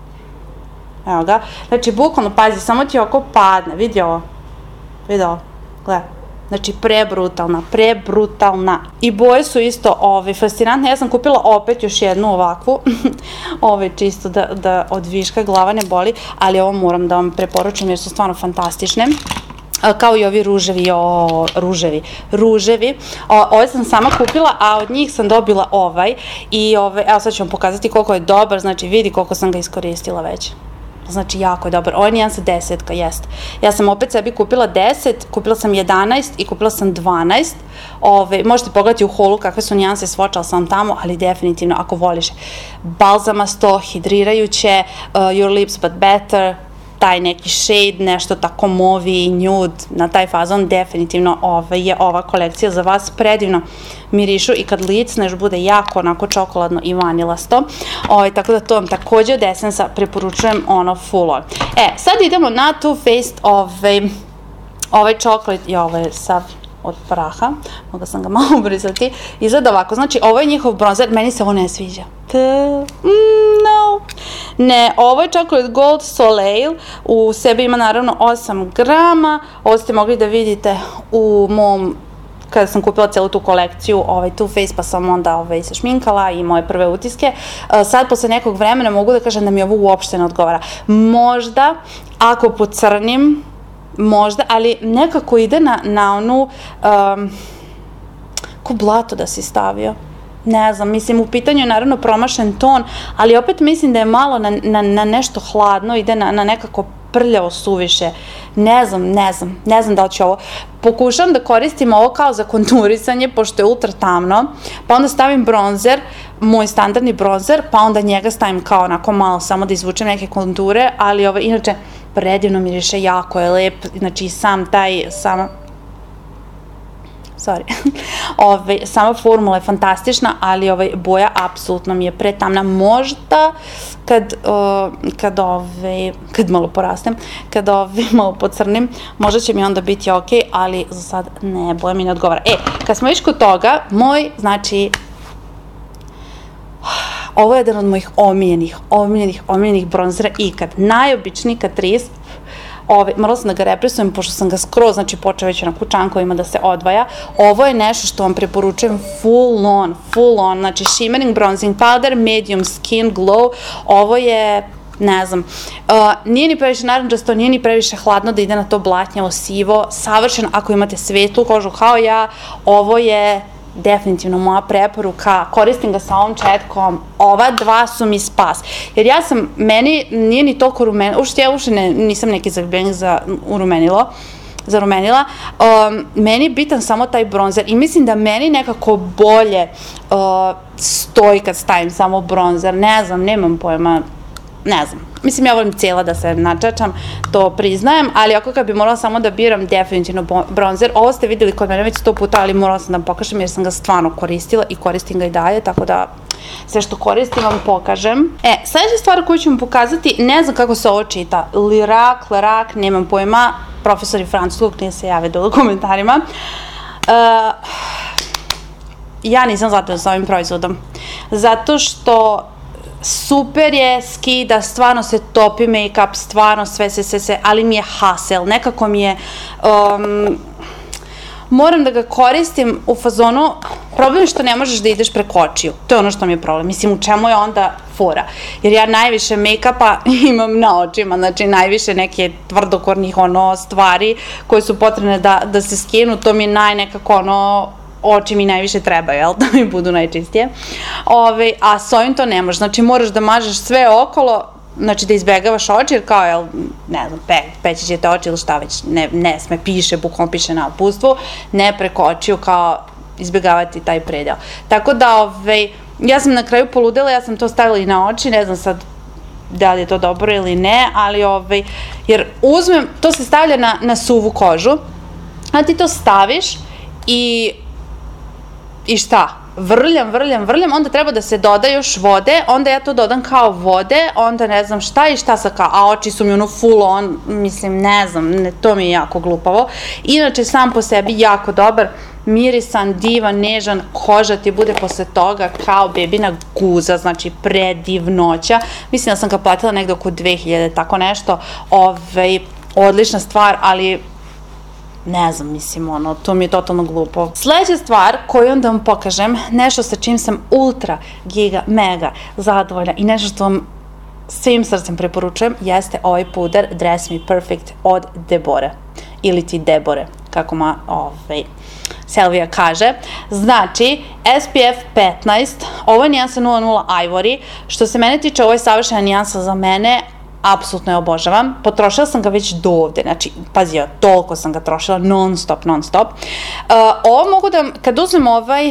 A: Evo ga, znači bukvalno, pazi, samo ti oko padne, vidi ovo, vidi ovo, gledaj, znači prebrutalna, prebrutalna. I boje su isto ove, fascinantne, ja sam kupila opet još jednu ovakvu, ove čisto da, da od viška glava ne boli, ali ovo moram da vam preporučim jer su stvarno fantastične. Kao i ovi ruževi, o, ruževi, ruževi. O, ove sam sama kupila, a od njih sam dobila ovaj i ove, evo sad ću vam pokazati koliko je dobar, znači vidi koliko sam ga iskoristila već. Znači, jako je dobar. Ovo je nijansa desetka, jest. Ja sam opet sebi kupila deset, kupila sam jedanaest i kupila sam dvanaest. Ove, možete pogledati u holu kakve su nijanse, svočala sam tamo, ali definitivno, ako voliš balzamasto, hidrirajuće, uh, Your Lips But Better, taj neki shade, nešto tako movi, nude, na taj fazon, definitivno ove, je ova kolekcija za vas predivno mirišu i kad licneš bude jako onako čokoladno i vanilasto. Ove, tako da to vam takođe od Essence-a preporučujem ono full on. E, sad idemo na Too Faced ovaj, ovaj čokolat i ovaj sav od praha, mogla sam ga malo ubrizati, izgleda ovako, znači ovo je njihov bronzer, meni se ovo ne sviđa. Mm, no. Ne, ovo je Chocolate Gold Soleil, u sebi ima naravno osam grama, ovo ste mogli da vidite u mom, kada sam kupila celu tu kolekciju, ovaj, Too Faced, pa sam onda ovaj, se šminkala i moje prve utiske. Sad, posle nekog vremena, mogu da kažem da mi ovo uopšte ne odgovara. Možda, ako pocrnim, možda, ali nekako ide na, na onu, um, ko blato da si stavio. Ne znam, mislim, u pitanju je naravno promašen ton, ali opet mislim da je malo na, na, na nešto hladno, ide na, na nekako prljavo suviše. Ne znam, ne znam, ne znam da li ću ovo. Pokušam da koristim ovo kao za konturisanje, pošto je ultra tamno, pa onda stavim bronzer, moj standardni bronzer, pa onda njega stavim kao onako malo, samo da izvučem neke konture, ali ovo, inače, predivno miriše, jako je lep, znači sam taj, sama, sorry, ove, sama formula je fantastična, ali ovaj, boja apsolutno mi je pretamna. Možda kad, uh, kad, ove, kad malo porastem, kad ove, malo pocrnim, možda će mi onda biti ok, ali za sad ne, boja mi ne odgovara. E, kad smo viš kod toga, moj, znači, ovo je jedan od mojih omiljenih, omiljenih, omiljenih bronzera ikad. Najobičniji Catrice. Ove, morala sam da ga represujem, pošto sam ga skroz, znači počeo već na kućankovima da se odvaja. Ovo je nešto što vam preporučujem full on, full on, znači shimmering bronzing powder, medium skin glow. Ovo je, ne znam, uh, nije ni previše naranđasto, nije ni previše hladno da ide na to blatnjavo sivo, savršeno ako imate svetlu kožu kao ja. Ovo je definitivno moja preporuka, koristim ga sa ovom četkom, ova dva su mi spas, jer ja sam, meni nije ni toliko rumenila, uopšte ja uopšte ne, nisam neki zaljubljenik za urumenilo, za rumenila, um, meni je bitan samo taj bronzer i mislim da meni nekako bolje uh, stoji kad stavim samo bronzer, ne znam, nemam pojma, ne znam, mislim ja volim cijela da se načačam, to priznajem, ali ako kad bi morala samo da biram, definitivno bronzer. Ovo ste vidjeli kod mene već sto puta, ali morala sam da vam pokažem jer sam ga stvarno koristila i koristim ga i dalje, tako da sve što koristim vam pokažem. E, sljedeća stvar koju ću vam pokazati, ne znam kako se ovo čita, Lirak, Lirak, nemam pojma, profesori francuskog nije se jave dole u komentarima. Uh, ja nisam zadovoljna sa ovim proizvodom, zato što super je, skida, stvarno se topi make-up, stvarno sve, sve, sve, sve, ali mi je hassle, nekako mi je, um, moram da ga koristim u fazonu, problem je što ne možeš da ideš preko očiju, to je ono što mi je problem, mislim u čemu je onda fora, jer ja najviše make-upa imam na očima, znači najviše neke tvrdokornih ono stvari koje su potrebne da, da se skinu, to mi je naj nekako ono, oči mi najviše trebaju, jel, da mi budu najčistije. Ove, a s ovim to ne možeš, znači moraš da mažeš sve okolo, znači da izbegavaš oči, jer kao, jel, ne znam, pe, peći ćete oči ili šta već, ne, ne sme, piše, bukvalno piše na uputstvu, ne preko očiju, kao izbegavati taj predel. Tako da, ove, ja sam na kraju poludela, ja sam to stavila i na oči, ne znam sad da li je to dobro ili ne, ali ove, jer uzmem, to se stavlja na, na suvu kožu, a ti to staviš i I šta? Vrljam, vrljam, vrljam, onda treba da se doda još vode, onda ja to dodam kao vode, onda ne znam šta i šta sa kao, a oči su mi ono full on, mislim, ne znam, ne, to mi je jako glupavo. Inače, sam po sebi jako dobar, mirisan, divan, nežan, koža ti bude posle toga kao bebina guza, znači predivnoća. Mislim da sam ga platila negde oko dve hiljade, tako nešto, ovaj, odlična stvar, ali ne znam, mislim, ono, to mi je totalno glupo. Sljedeća stvar koju onda vam pokažem, nešto sa čim sam ultra, giga, mega zadovoljna i nešto što vam svim srcem preporučujem, jeste ovaj puder Dress Me Perfect od Debore. Ili ti Debore, kako ma, ovaj, Selvija kaže. Znači, S P F petnaest, ovo je nijansa nula nula Ivory, što se mene tiče, ovo je savršena nijansa za mene, apsolutno je obožavam, potrošila sam ga već do ovde, znači, pazi, toliko sam ga trošila, non stop, non stop. Uh, ovo mogu da, kad uzmem ovaj uh,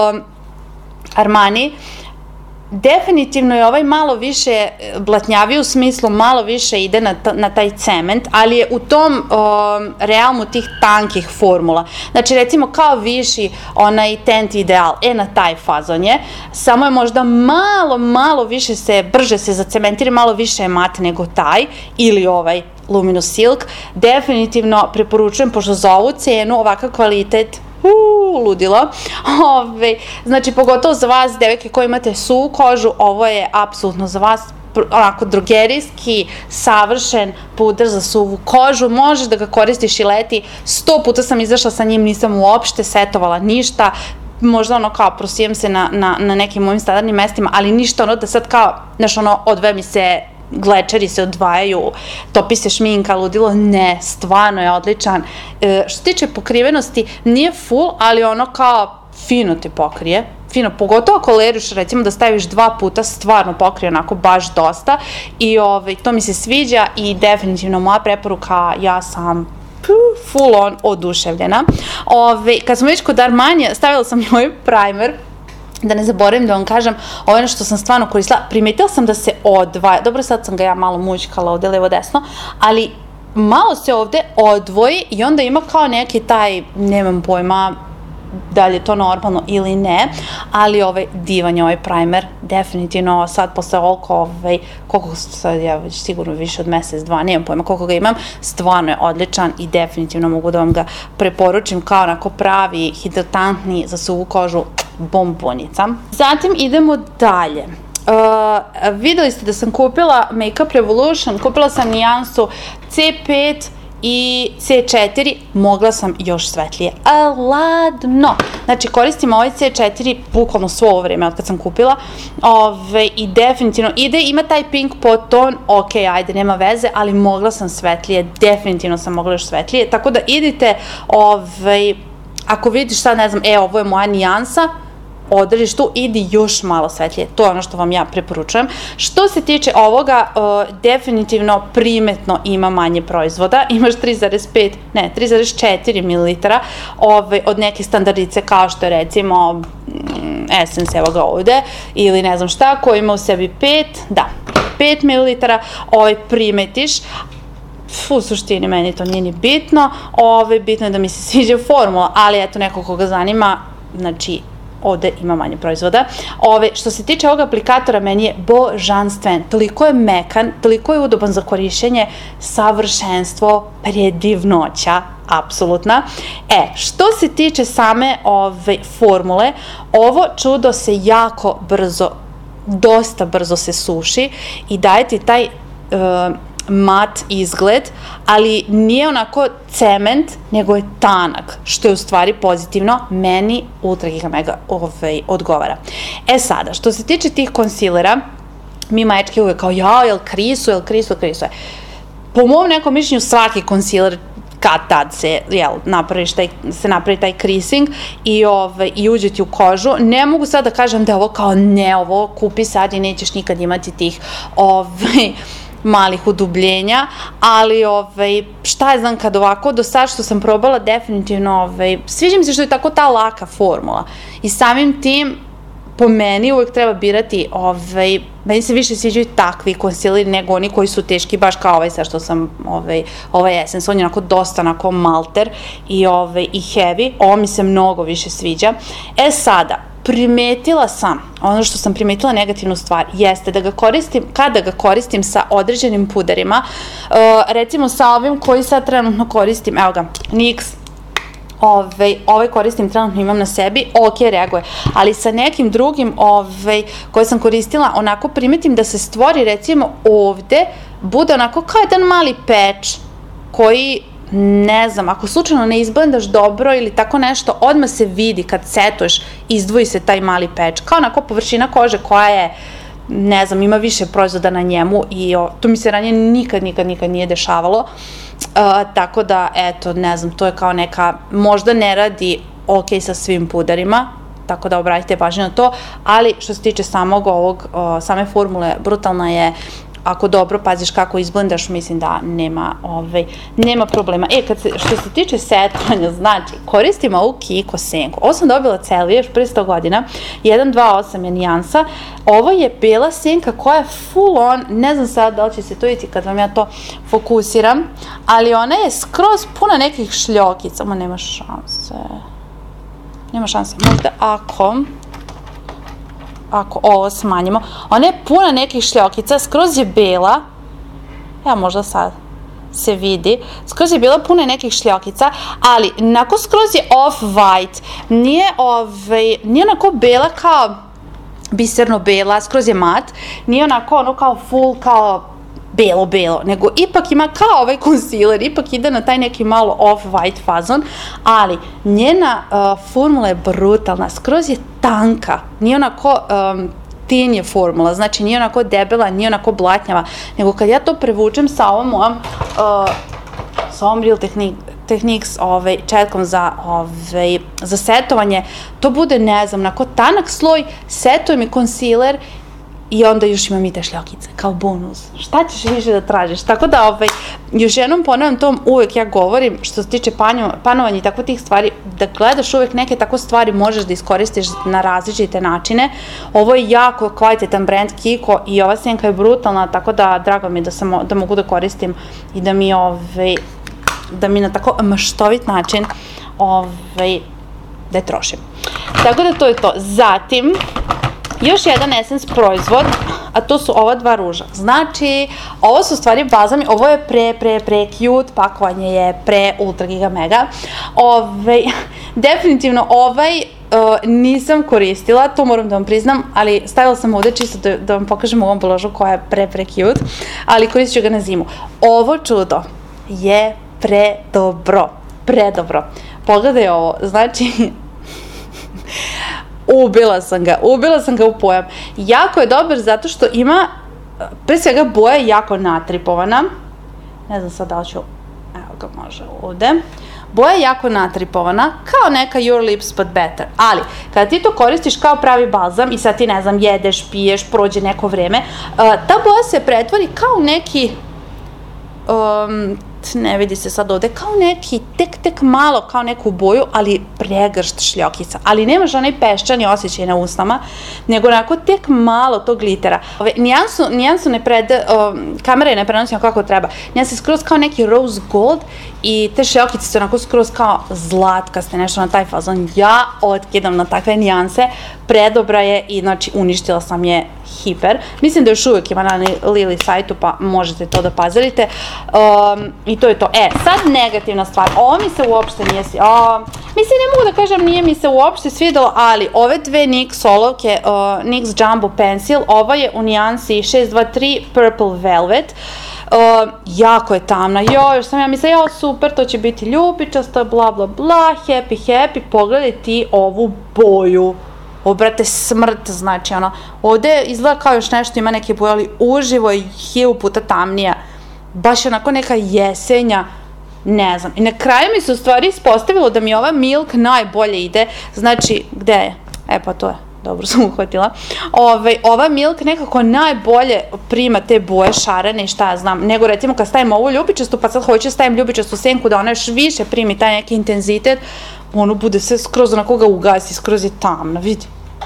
A: Armani, definitivno je ovaj malo više blatnjaviji u smislu, malo više ide na, na taj cement, ali je u tom um, realmu tih tankih formula. Znači, recimo, kao viši onaj Tint Ideal, e, na taj fazon je, samo je možda malo, malo više se, brže se zacementira, malo više je mat nego taj, ili ovaj Luminous Silk. Definitivno preporučujem, pošto za ovu cenu, ovakav kvalitet, uuu, ludilo. Ove, znači, pogotovo za vas, devojke koji imate suvu kožu, ovo je apsolutno za vas onako drogerijski, savršen puder za suvu kožu. Možeš da ga koristiš i leti. Sto puta sam izašla sa njim, nisam uopšte setovala ništa. Možda ono kao prosijem se na, na, na nekim mojim standardnim mestima, ali ništa ono da sad kao, znaš ono, odve mi se glečeri se odvajaju, topi se šminka, ludilo, ne, stvarno je odličan. E, što se tiče pokrivenosti, nije full, ali ono kao fino te pokrije, fino, pogotovo ako leriš, recimo da staviš dva puta, stvarno pokrije onako baš dosta i ovaj, to mi se sviđa i definitivno moja preporuka, ja sam full on oduševljena. Ove, kad smo već kod Armanija, stavila sam i ovaj primer, da ne zaboravim da vam kažem, ovo je nešto što sam stvarno koristila, primetila sam da se odvaja, dobro sad sam ga ja malo mućkala ovde levo desno, ali malo se ovde odvoji i onda ima kao neki taj, nemam pojma, da li je to normalno ili ne, ali ovaj divan je ovaj primer, definitivno sad posle ovoliko, ovaj, koliko sad ja već sigurno više od mesec, dva, nemam pojma koliko ga imam, stvarno je odličan i definitivno mogu da vam ga preporučim kao onako pravi, hidratantni za suvu kožu bombonica. Zatim idemo dalje. Uh, videli ste da sam kupila Makeup Revolution, kupila sam nijansu C pet i C četiri, mogla sam još svetlije, a ladno. Znači, koristim ovaj C četiri bukvalno svo ovo vreme od kad sam kupila. Ove, i definitivno ide, ima taj pink podton, ok, ajde, nema veze, ali mogla sam svetlije, definitivno sam mogla još svetlije, tako da idite, ove, ako vidiš sad, ne znam, e, ovo je moja nijansa, održiš tu, idi još malo svetlije, to je ono što vam ja preporučujem. Što se tiče ovoga, uh, definitivno primetno ima manje proizvoda, imaš tri zarez pet, ne, tri zarez četiri mililitara ove, od neke standardice kao što je recimo mm, Essence, evo ga ovde, ili ne znam šta, koji ima u sebi pet, da, pet mililitara, ovaj, primetiš. U suštini meni to nije ni bitno, ove, bitno je da mi se sviđa formula, ali eto neko koga zanima, znači ovde ima manje proizvoda. Ove, što se tiče ovog aplikatora, meni je božanstven, toliko je mekan, toliko je udoban za korišćenje, savršenstvo, predivnoća, apsolutna. E, što se tiče same ove formule, ovo čudo se jako brzo, dosta brzo se suši i daje ti taj uh, mat izgled, ali nije onako cement, nego je tanak, što je u stvari pozitivno, meni Ultra Giga Mega ovaj, odgovara. E sada, što se tiče tih konsilera, mi majčke uvek kao, ja, jel krisu, jel krisu, jel krisu je. Po mom nekom mišljenju svaki konsiler kad tad se, jel, napraviš taj, se napravi taj creasing i, ove, i uđe ti u kožu. Ne mogu sad da kažem da je ovo kao ne, ovo kupi sad i nećeš nikad imati tih ove, malih udubljenja, ali ovaj, šta je znam kad ovako, do sad što sam probala definitivno, ovaj, sviđa mi se što je tako ta laka formula i samim tim po meni uvek treba birati, ovaj, meni se više sviđaju takvi konsileri nego oni koji su teški, baš kao ovaj sad što sam, ovaj, ovaj Essence, on je onako dosta onako malter i, ovaj, i heavy, ovo mi se mnogo više sviđa. E sada, primetila sam, ono što sam primetila negativnu stvar, jeste da ga koristim, kada ga koristim sa određenim puderima, uh, recimo sa ovim koji sad trenutno koristim, evo ga, N Y X, Ove, ovaj koristim, trenutno imam na sebi, ok, reaguje, ali sa nekim drugim ove, koje sam koristila, onako primetim da se stvori, recimo ovde, bude onako kao jedan mali peč, koji, ne znam, ako slučajno ne izblendaš dobro ili tako nešto, odmah se vidi kad setuješ, izdvoji se taj mali peč, kao onako površina kože koja je, ne znam, ima više proizvoda na njemu i o, to mi se ranije nikad, nikad, nikad nije dešavalo. Uh, tako da, eto, ne znam, to je kao neka, možda ne radi ok sa svim puderima, tako da obratite pažnju na to, ali što se tiče samog ovog, uh, same formule, brutalna je, ako dobro paziš kako izblendaš, mislim da nema, ovaj, nema problema. E, kad se, što se tiče setovanja, znači, koristim ovu Kiko senku. Ovo sam dobila celu, još prije sto godina, jedan dva osam je nijansa. Ovo je bela senka koja je full on, ne znam sad da li će se to vidjeti kad vam ja to fokusiram, ali ona je skroz puna nekih šljokica, ma nema šanse. Nema šanse, možda ako... ako ovo smanjimo, ona je puna nekih šljokica, skroz je bela, evo možda sad se vidi, skroz je bila puna nekih šljokica, ali onako skroz je off-white, nije, ovaj, nije onako bela kao biserno bela, skroz je mat, nije onako ono kao full, kao belo-belo, nego ipak ima kao ovaj concealer, ipak ide na taj neki malo off-white fazon, ali njena uh, formula je brutalna, skroz je tanka, nije onako um, tin je formula, znači nije onako debela, nije onako blatnjava, nego kad ja to prevučem sa ovom mojom, uh, sa ovom Real Techniques ovaj, četkom za, ovaj, za setovanje, to bude, ne znam, onako tanak sloj, setujem i concealer i onda još imam i te šljokice, kao bonus. Šta ćeš više da tražiš? Tako da, ovaj, još jednom ponavljam tom, uvek ja govorim, što se tiče panovanja i tako tih stvari, da gledaš uvek neke tako stvari možeš da iskoristiš na različite načine. Ovo je jako kvalitetan brand Kiko i ova senka je brutalna, tako da drago mi je da, sam, da mogu da koristim i da mi, ovaj, da mi na tako maštovit način ovaj, da je trošim. Tako da to je to. Zatim, još jedan Essence proizvod, a to su ova dva ruža. Znači, ovo su stvari bazami, ovo je pre, pre, pre cute, pakovanje je pre Ultra Giga Mega. Ove, definitivno ovaj uh, nisam koristila, to moram da vam priznam, ali stavila sam ovde čisto da, da vam pokažem ovom ambalažu koja je pre, pre cute, ali koristit ću ga na zimu. Ovo čudo je predobro, predobro. Pogledaj ovo, znači... Ubila sam ga, ubila sam ga u pojam. Jako je dobar zato što ima, pre svega boja je jako natripovana. Ne znam sad da li ću, evo ga može ovde. Boja je jako natripovana, kao neka Your Lips But Better. Ali, kada ti to koristiš kao pravi balzam i sad ti, ne znam, jedeš, piješ, prođe neko vreme, ta boja se pretvori kao neki, um, ne vidi se sad ovde, kao neki, tek, tek malo, kao neku boju, ali pregršt šljokica, ali nemaš onaj peščani osjećaj na usnama, nego onako tek malo tog glitera. Ove, nijansu, nijansu ne pred, o, kamera je ne prenosi kako treba, nijansu je skroz kao neki rose gold i te šljokice su onako skroz kao zlatkaste, nešto na taj fazon. Ja otkidam na takve nijanse, predobra je i znači uništila sam je hiper. Mislim da još uvijek ima na Lili sajtu, pa možete to da pazarite. Um, I to je to. E, sad negativna stvar. Ovo mi se uopšte nije si... O, mislim, ne mogu da kažem nije mi se uopšte svidelo, ali ove dve N Y X olovke, uh, N Y X Jumbo Pencil, ova je u nijansi šest dva tri Purple Velvet. Uh, jako je tamna, joj, još sam ja mislila, joj, super, to će biti ljubičasto, bla, bla, bla, happy, happy, pogledaj ti ovu boju. O, brate, smrt, znači, ono, ovde izgleda kao još nešto, ima neke boje, ali uživo je hiljadu puta tamnija, baš onako neka jesenja, ne znam. I na kraju mi se u stvari ispostavilo da mi ova Milk najbolje ide, znači, gde je? E, pa to je. Dobro sam uhvatila. Ove, ova Milk nekako najbolje prima te boje šarene i šta ja znam, nego recimo kad stavim ovu ljubičastu, pa sad hoću stavim ljubičastu senku da ona još više primi taj neki intenzitet, ono bude sve skroz onako ga ugasi, skroz je tamna, vidi.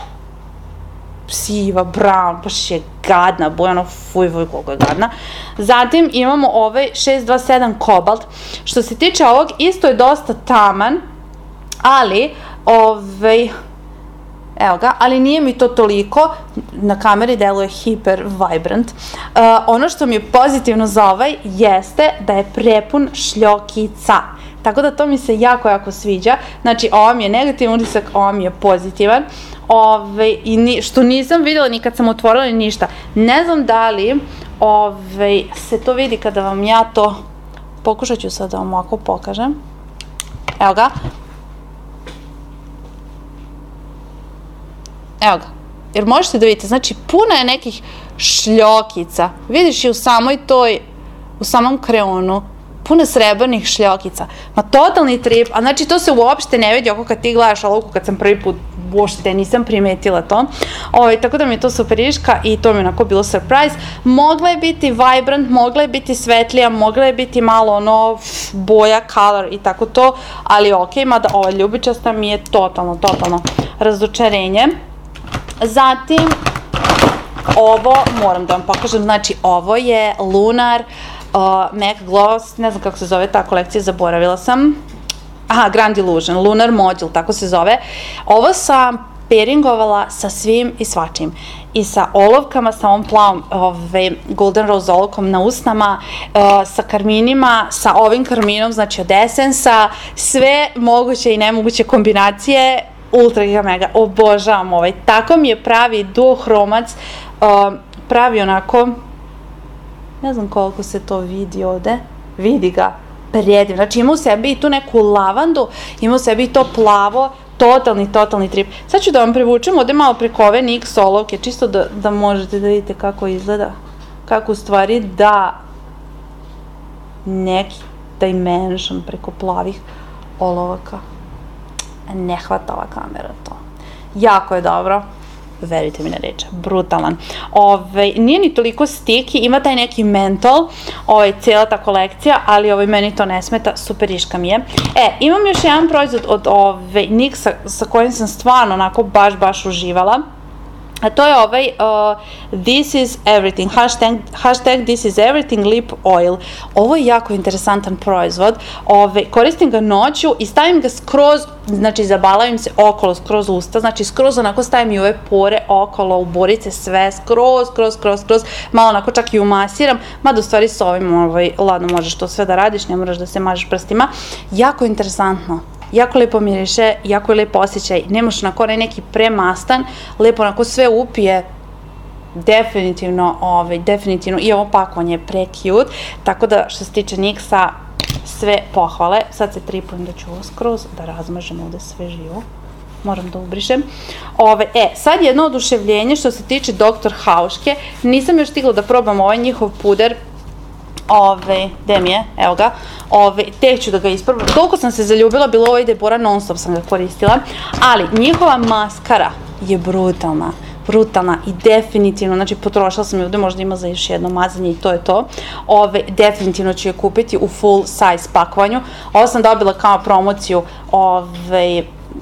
A: Siva, brown, baš je gadna boja, ono fuj, fuj, koliko je gadna. Zatim imamo ovaj šest dva sedam Cobalt. Što se tiče ovog, isto je dosta taman, ali, ovaj... Evo ga, ali nije mi to toliko, na kameri deluje hiper vibrant. Uh, ono što mi je pozitivno za ovaj jeste da je prepun šljokica. Tako da to mi se jako, jako sviđa. Znači, ovo mi je negativan utisak, ovo mi je pozitivan. Ove, i ni, što nisam vidjela ni kad sam otvorila ni ništa. Ne znam da li ove, se to vidi kada vam ja to... Pokušat ću sad da vam ovako pokažem. Evo ga. Evo ga, jer možete da vidite, znači puno je nekih šljokica, vidiš i u samoj toj, u samom kreonu, puno srebrnih šljokica, ma totalni trip, a znači to se uopšte ne vidi oko kad ti gledaš olovku, kad sam prvi put uopšte nisam primetila to, Ovo, tako da mi je to superiška i to mi je onako bilo surprise. Mogla je biti vibrant, mogla je biti svetlija, mogla je biti malo ono boja, color i tako to, ali ok, mada ova ljubičasta mi je totalno, totalno razočarenje. Zatim, ovo moram da vam pokažem, znači ovo je Lunar uh, Mac Gloss, ne znam kako se zove ta kolekcija, zaboravila sam. Aha, Grand Illusion, Lunar Module, tako se zove. Ovo sam pairingovala sa svim i svačim. I sa olovkama, sa ovom plavom ove, Golden Rose olovkom na usnama, uh, sa karminima, sa ovim karminom, znači od Essence-a, sve moguće i nemoguće kombinacije, ultra giga mega, obožavam ovaj, tako mi je pravi duohromac, uh, pravi onako, ne znam koliko se to vidi ovde, vidi ga, predivno, znači ima u sebi i tu neku lavandu, ima u sebi i to plavo, totalni, totalni trip. Sad ću da vam privučem ovde malo preko ove N Y X olovke, čisto da, da možete da vidite kako izgleda, kako u stvari da neki dimension preko plavih olovaka. Ne hvata ova kamera to. Jako je dobro. Verite mi na reč. Brutalan. Ove, nije ni toliko sticky, ima taj neki mentol, ovaj, cijela ta kolekcija, ali ovaj, meni to ne smeta, superiška mi je. E, imam još jedan proizvod od ove, N Y X-a sa kojim sam stvarno onako baš, baš uživala. A to je ovaj uh, This is everything, hashtag, hashtag This is everything lip oil. Ovo je jako interesantan proizvod. Ove, koristim ga noću i stavim ga skroz, znači zabalavim se okolo, skroz usta, znači skroz onako stavim i ove pore okolo, u borice sve, skroz, skroz, skroz, skroz, malo onako čak i umasiram, mada u stvari s ovim ovaj, ladno možeš to sve da radiš, ne moraš da se mažeš prstima. Jako interesantno. Jako lepo miriše, jako je lepo osjećaj, nemaš onako neki premastan, lepo onako sve upije, definitivno, ovaj, definitivno, i ovo pakovanje je pre cute, tako da što se tiče N Y X-a, sve pohvale. Sad se tripujem da ću ovo skroz, da razmažem ovde sve živo, moram da ubrišem. Ove, e, sad jedno oduševljenje što se tiče doktor Hauške, nisam još stigla da probam ovaj njihov puder, Ove, gde mi je, evo ga, ove, tek ću da ga isprobam, toliko sam se zaljubila, bilo ovo ide Bora, non stop sam ga koristila, ali njihova maskara je brutalna, brutalna i definitivno, znači potrošila sam je ovde, možda ima za još jedno mazanje i to je to, ove, definitivno ću je kupiti u full size pakovanju, ovo sam dobila kao promociju, ove,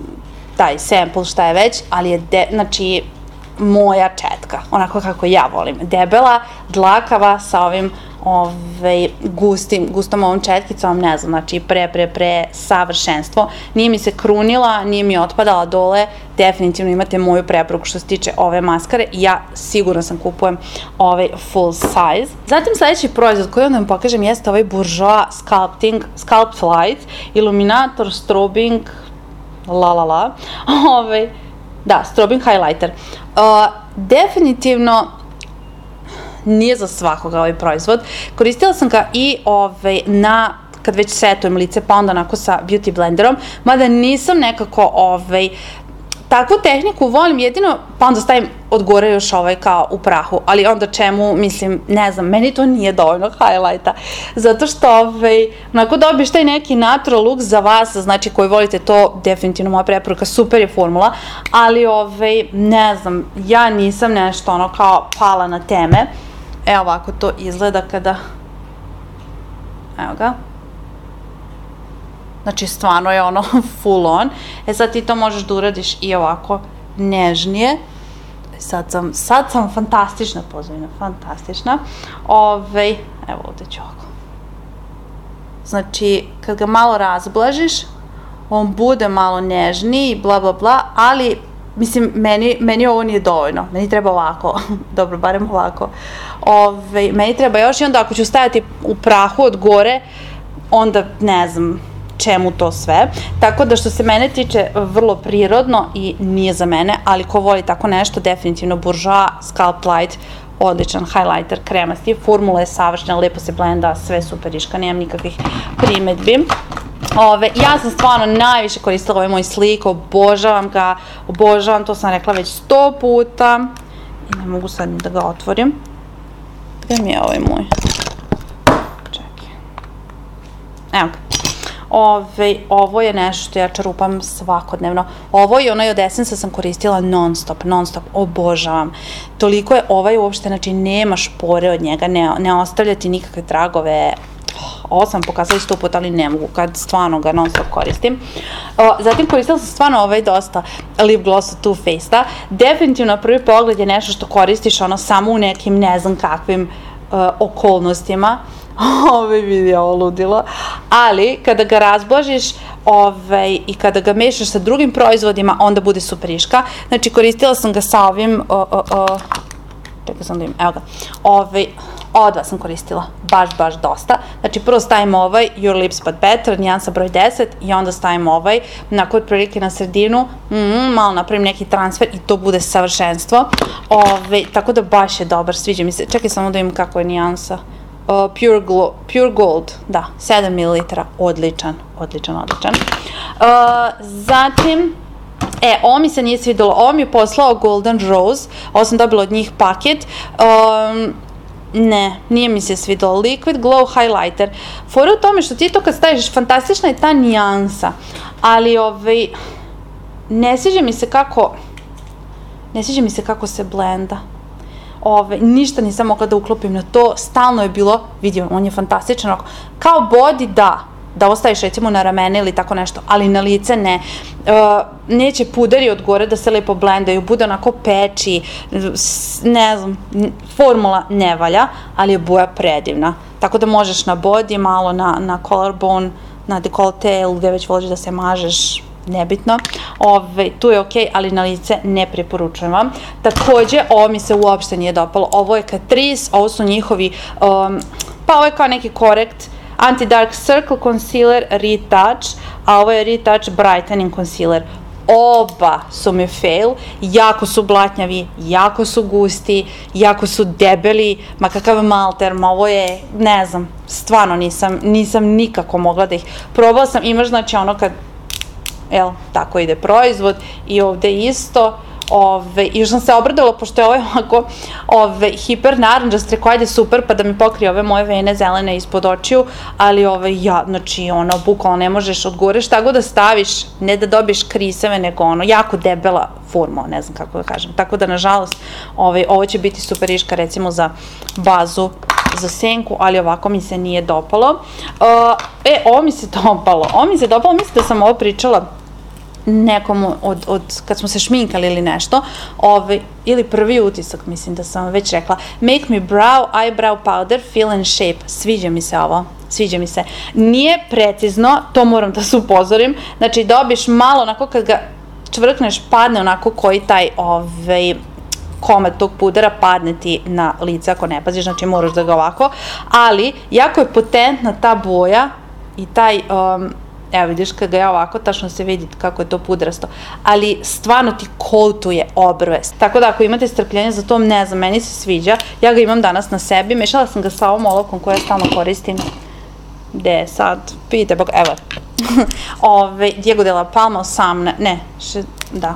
A: taj sample, šta je već, ali je, de, znači, moja četka, onako kako ja volim. Debela, dlakava, sa ovim ovaj, gustim, gustom ovom četkicom, ne znam, znači pre, pre, pre savršenstvo. Nije mi se krunila, nije mi otpadala dole, definitivno imate moju preporuku što se tiče ove maskare i ja sigurno sam kupujem ovaj full size. Zatim sledeći proizvod koji onda vam pokažem jeste ovaj Bourjois Sculpting, Sculpt Light, Illuminator, Strobing, la la la, ovaj, da, Strobing Highlighter. Uh, definitivno nije za svakoga ovaj proizvod. Koristila sam ga i ovaj, na, kad već setujem lice, pa onda onako sa beauty blenderom, mada nisam nekako ovaj, takvu tehniku volim jedino, pa onda stavim od gore još ovaj kao u prahu, ali onda čemu, mislim, ne znam, meni to nije dovoljno highlighta, zato što ovaj, onako dobiješ taj neki natural look za vas, znači koji volite to, definitivno moja preporuka, super je formula, ali ovaj, ne znam, ja nisam nešto ono kao pala na teme. Evo ovako to izgleda kada, evo ga, znači stvarno je ono full on. E sad ti to možeš da uradiš i ovako nežnije. Sad sam, sad sam fantastična pozivina, fantastična. Ove, evo ovde ću ovako. Znači, kad ga malo razblažiš, on bude malo nežniji, bla bla bla, ali mislim, meni, meni ovo nije dovoljno. Meni treba ovako, dobro, barem ovako. Ove, meni treba još i onda ako ću staviti u prahu od gore, onda ne znam čemu to sve. Tako da što se mene tiče vrlo prirodno i nije za mene, ali ko voli tako nešto, definitivno Bourjois Sculpt Light, odličan highlighter, kremasti, formula je savršena, lepo se blenda, sve superiška, nemam nikakvih primetbi. Ove, ja sam stvarno najviše koristila ovaj moj slik, obožavam ga, obožavam, to sam rekla već sto puta i ne mogu sad da ga otvorim. Gde mi je ovaj moj? Čekaj. Evo ga. Ove, ovo je nešto što ja čarupam svakodnevno. Ovo i onaj od Essence sam koristila non stop, non stop, obožavam. Toliko je ovaj uopšte, znači nema špore od njega, ne, ne ostavlja ti nikakve tragove. Ovo sam pokazala sto puta, ali ne mogu kad stvarno ga non stop koristim. Zatim koristila sam stvarno ovaj dosta lip gloss od Too Faced-a. Definitivno na prvi pogled je nešto što koristiš ono samo u nekim ne znam kakvim uh, okolnostima. Ove vidi ovo ludilo, ali kada ga razblažiš ovaj, i kada ga mešaš sa drugim proizvodima, onda bude superiška. Znači koristila sam ga sa ovim, o, o, o, čekaj sam da im, evo ga, ovaj, ova dva sam koristila, baš, baš dosta. Znači prvo stavimo ovaj Your Lips But Better, nijansa broj deset i onda stavimo ovaj, onako otprilike na sredinu, mm, malo napravim neki transfer i to bude savršenstvo. Ove, tako da baš je dobar, sviđa mi se. Čekaj samo da imam kako je nijansa. Uh, Pure, Glo Pure Gold, da, sedam mililitara, odličan, odličan, odličan. Uh, zatim, e, ovo mi se nije svidjelo, ovo mi je poslao Golden Rose, ovo sam dobila od njih paket, um, ne, nije mi se svidjelo, Liquid Glow Highlighter. Fora u tome što ti to kad staviš, fantastična je ta nijansa, ali ovaj, ne sviđa mi se kako, ne sviđa mi se kako se blenda. Ove, ništa nisam mogla da uklopim na to, stalno je bilo, vidim, on je fantastičan, kao body da, da ostaviš recimo na ramene ili tako nešto, ali na lice ne. E, neće puderi od gore da se lepo blendaju, bude onako peči, ne znam, formula ne valja, ali je boja predivna. Tako da možeš na body, malo na, na collarbone, na dekolte, ili gde već voliš da se mažeš, nebitno. Ove, tu je okej, ali na lice ne preporučujem vam. Takođe, ovo mi se uopšte nije dopalo. Ovo je Catrice, ovo su njihovi, um, pa ovo je kao neki Correct Anti-Dark Circle Concealer Retouch, a ovo je Retouch Brightening Concealer. Oba su mi fail, jako su blatnjavi, jako su gusti, jako su debeli, ma kakav malter, ma ovo je, ne znam, stvarno nisam, nisam nikako mogla da ih, probala sam, imaš znači ono kad, jel, tako ide proizvod i ovde isto, ove, i još sam se obradila, pošto je ovo ovako ove, hiper naranđast, rekao ajde super, pa da mi pokrije ove moje vene zelene ispod očiju, ali ove, ja, znači, ono, bukvalno ne možeš od gore šta god da staviš, ne da dobiješ kriseve, nego ono, jako debela formula, ne znam kako da kažem, tako da, nažalost, ove, ovo će biti superiška, recimo, za bazu, za senku, ali ovako mi se nije dopalo. Uh, e, ovo mi se dopalo, ovo mi se dopalo, mislim da sam ovo pričala nekomu od, od, kad smo se šminkali ili nešto, ovaj, ili prvi utisak, mislim da sam već rekla, make me brow, eyebrow powder, fill and shape, sviđa mi se ovo, sviđa mi se. Nije precizno, to moram da se upozorim, znači dobiš malo, onako kad ga čvrkneš, padne onako koji taj, ovaj, komad tog pudera padne ti na lice ako ne paziš, znači moraš da ga ovako, ali jako je potentna ta boja i taj, um, evo vidiš kad ga ja ovako, tačno se vidi kako je to pudrasto, ali stvarno ti koutuje obrve. Tako da ako imate strpljenje za to, ne znam, meni se sviđa, ja ga imam danas na sebi, mešala sam ga sa ovom olovkom koju ja stalno koristim. Gde je sad? Vidite, bok, evo. Ove, Diego de la Palma osamnaest, ne, še, da.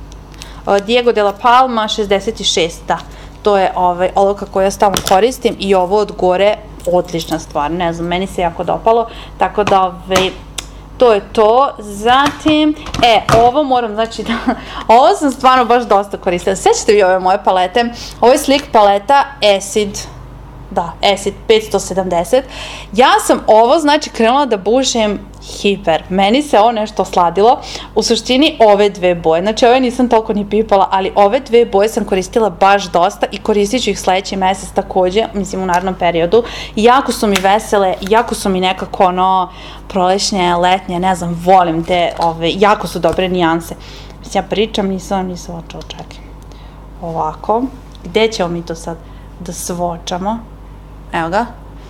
A: Diego de la Palma šezdeset šest, da. To je ovaj, olovka koju ja stalno koristim i ovo od gore odlična stvar, ne znam, meni se jako dopalo, tako da ovaj, to je to. Zatim, e, ovo moram, znači, da, ovo sam stvarno baš dosta koristila. Sećate vi ove moje palete? Ovo je slik paleta Acid, da, Acid petsto sedamdeset. Ja sam ovo, znači, krenula da bušem hiper. Meni se ovo nešto osladilo. U suštini ove dve boje, znači ove nisam toliko ni pipala, ali ove dve boje sam koristila baš dosta i koristit ću ih sledeći mesec takođe, mislim u narednom periodu. Jako su mi vesele, jako su mi nekako ono prolećnje, letnje, ne znam, volim te, ove, jako su dobre nijanse. Mislim, ja pričam, nisam, nisam ovo čekaj. Ovako. Gde ćemo mi to sad da svočamo? Evo ga.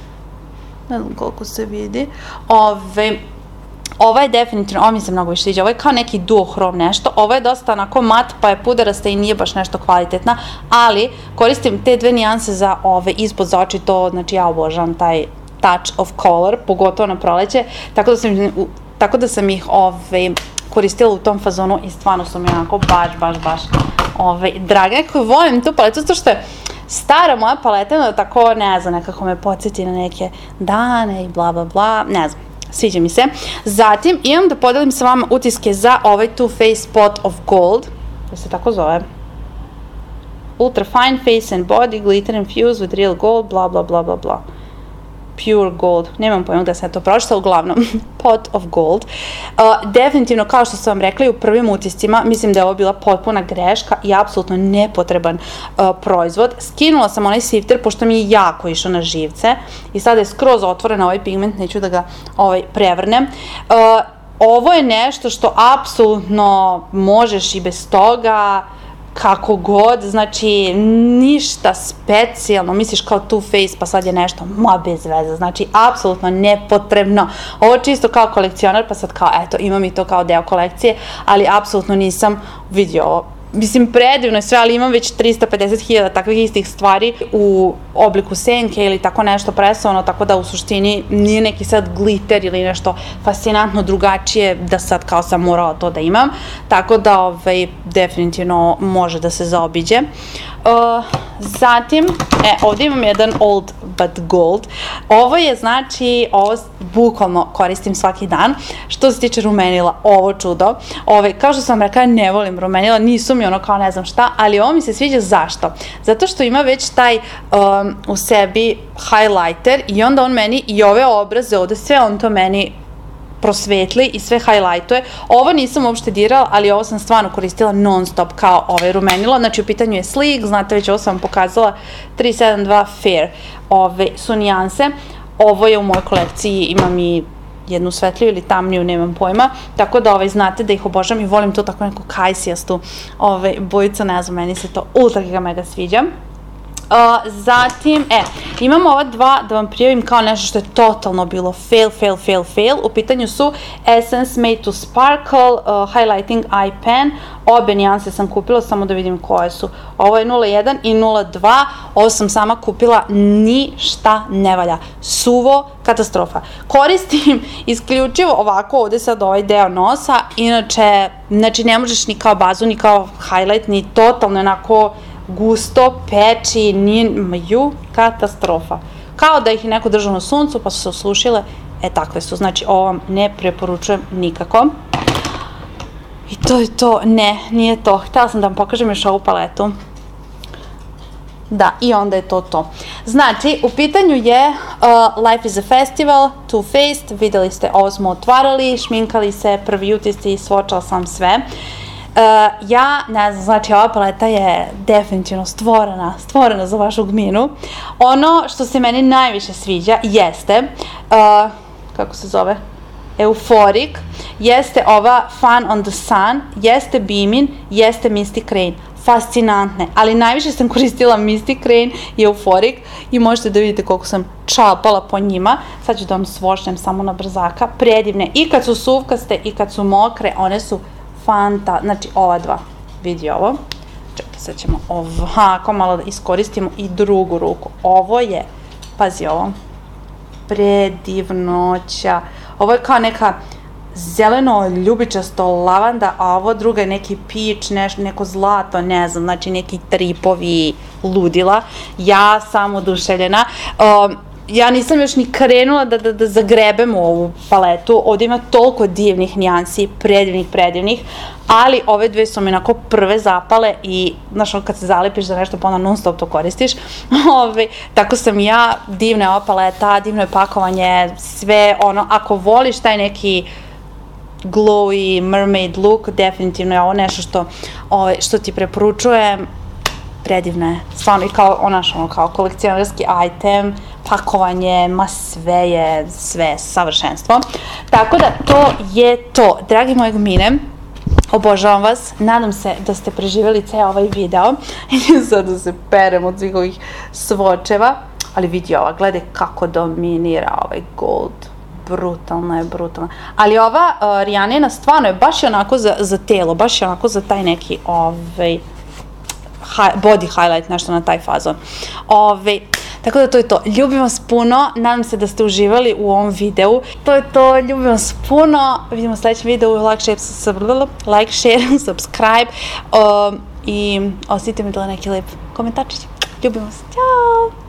A: Ne znam koliko se vidi. Ove, ova je definitivno, ovo mi se mnogo više sviđa, ovo je kao neki duohrom nešto, ovo je dosta onako mat pa je puderasta i nije baš nešto kvalitetna, ali koristim te dve nijanse za ove ispod za oči, to znači ja obožavam taj touch of color, pogotovo na proleće, tako da sam, tako da sam ih ove, koristila u tom fazonu i stvarno su mi onako baš, baš, baš ove, drage. Nekako volim tu paletu, zato što je stara moja paleta, no tako, ne znam, nekako me podsjeti na neke dane i bla, bla, bla, ne znam, sviđa mi se. Zatim, imam da podelim sa vama utiske za ovaj Too Faced Spot of Gold, da se tako zove. Ultra Fine Face and Body, Glitter Infused with Real Gold, bla, bla, bla, bla, bla. Pure Gold, nemam pojma da sam to pročitala, uglavnom, Pot of Gold. Uh, definitivno, kao što sam vam rekla i u prvim utiscima, mislim da je ovo bila potpuna greška i apsolutno nepotreban uh, proizvod. Skinula sam onaj sifter, pošto mi je jako išao na živce i sada je skroz otvoren ovaj pigment, neću da ga ovaj, prevrnem. Uh, ovo je nešto što apsolutno možeš i bez toga, kako god, znači ništa specijalno, misliš kao Too Faced pa sad je nešto, ma bez veze, znači apsolutno nepotrebno. Ovo čisto kao kolekcionar pa sad kao eto imam i to kao deo kolekcije, ali apsolutno nisam vidio ovo. Mislim, predivno je sve, ali imam već trista pedeset hiljada takvih istih stvari u obliku senke ili tako nešto presovano, tako da u suštini nije neki sad glitter ili nešto fascinantno drugačije da sad kao sam morala to da imam, tako da ovaj, definitivno može da se zaobiđe. Uh, zatim, e, ovdje imam jedan Old But Gold. Ovo je, znači, ovo bukvalno koristim svaki dan. Što se tiče rumenila, ovo čudo. Ove, kao što sam rekla, ne volim rumenila, nisu mi ono kao ne znam šta, ali ovo mi se sviđa zašto? Zato što ima već taj um, u sebi highlighter i onda on meni i ove obraze ovde, sve on to meni prosvetli i sve highlightuje. Ovo nisam uopšte dirala, ali ovo sam stvarno koristila non stop kao ovaj rumenilo. Znači u pitanju je Sleek, znate već ovo sam vam pokazala, tri sedam dva Fair. Ove su nijanse. Ovo je u mojoj kolekciji, imam i jednu svetliju ili tamniju, nemam pojma, tako da ovaj, znate da ih obožavam i volim to tako neku kajsijastu ovaj, bojicu, ne znam, meni se to ultra giga mega sviđa. Uh, zatim, e, imamo ova dva da vam prijavim kao nešto što je totalno bilo fail, fail, fail, fail. U pitanju su Essence Made to Sparkle, uh, Highlighting Eye Pen. Obe nijanse sam kupila, samo da vidim koje su. Ovo je nula jedan i nula dva. Ovo sam sama kupila, ništa ne valja. Suvo, katastrofa. Koristim isključivo ovako, ovde sad ovaj deo nosa. Inače, znači ne možeš ni kao bazu, ni kao highlight, ni totalno onako gusto, peči, nije, ju, katastrofa. Kao da ih je neko držao na suncu pa su se osušile, e takve su. Znači ovo vam ne preporučujem nikako. I to je to, ne, nije to. Htjela sam da vam pokažem još ovu paletu. Da, i onda je to to. Znači, u pitanju je uh, Life is a Festival, Too Faced, videli ste, ovo smo otvarali, šminkali se, prvi utisci, svočala sam sve. Uh, ja, ne znam, znači ova paleta je definitivno stvorena, stvorena za vašu gminu. Ono što se meni najviše sviđa jeste, uh, kako se zove? Euphoric, jeste ova Fun on the Sun, jeste Beamin, jeste Mystic Rain. Fascinantne, ali najviše sam koristila Mystic Rain i Euphoric i možete da vidite koliko sam čapala po njima. Sad ću da vam svočnem samo na brzaka. Predivne, i kad su suvkaste i kad su mokre, one su fanta, znači ova dva, vidi ovo. Čekaj, sad ćemo ovako malo da iskoristimo i drugu ruku. Ovo je, pazi ovo, predivnoća. Ovo je kao neka zeleno ljubičasto lavanda, a ovo druga je neki pič, neš, neko zlato, ne znam, znači neki tripovi ludila. Ja sam oduševljena. Um, ja nisam još ni krenula da, da, da zagrebem u ovu paletu. Ovdje ima toliko divnih nijansi, predivnih, predivnih, ali ove dve su mi onako prve zapale i, znaš, kad se zalepiš za nešto, pa onda non stop to koristiš. Ove, tako sam ja, divna je ova paleta, divno je pakovanje, sve ono, ako voliš taj neki glowy mermaid look, definitivno je ovo nešto što, ovaj, što ti preporučujem. Predivna je, stvarno, i kao, onaš, ono, kao kolekcionarski item, pakovanje, ma sve je, sve, savršenstvo. Tako da, to je to. Dragi moje gmine, obožavam vas, nadam se da ste preživjeli ceo ovaj video. Idem sad da se perem od svih ovih svočeva, ali vidi ova, gledaj kako dominira ovaj gold. Brutalna je, brutalna. Ali ova uh, Rihanina stvarno je baš onako za, za telo, baš je onako za taj neki ovaj, hi, body highlight, nešto na taj fazon. Ovaj, tako da to je to. Ljubim vas puno, nadam se da ste uživali u ovom videu. To je to, ljubim vas puno. Vidimo u sljedećem videu, like, share, like, share, subscribe um, i ostavite mi dole neki lep komentarčić. Ljubim vas, ćao!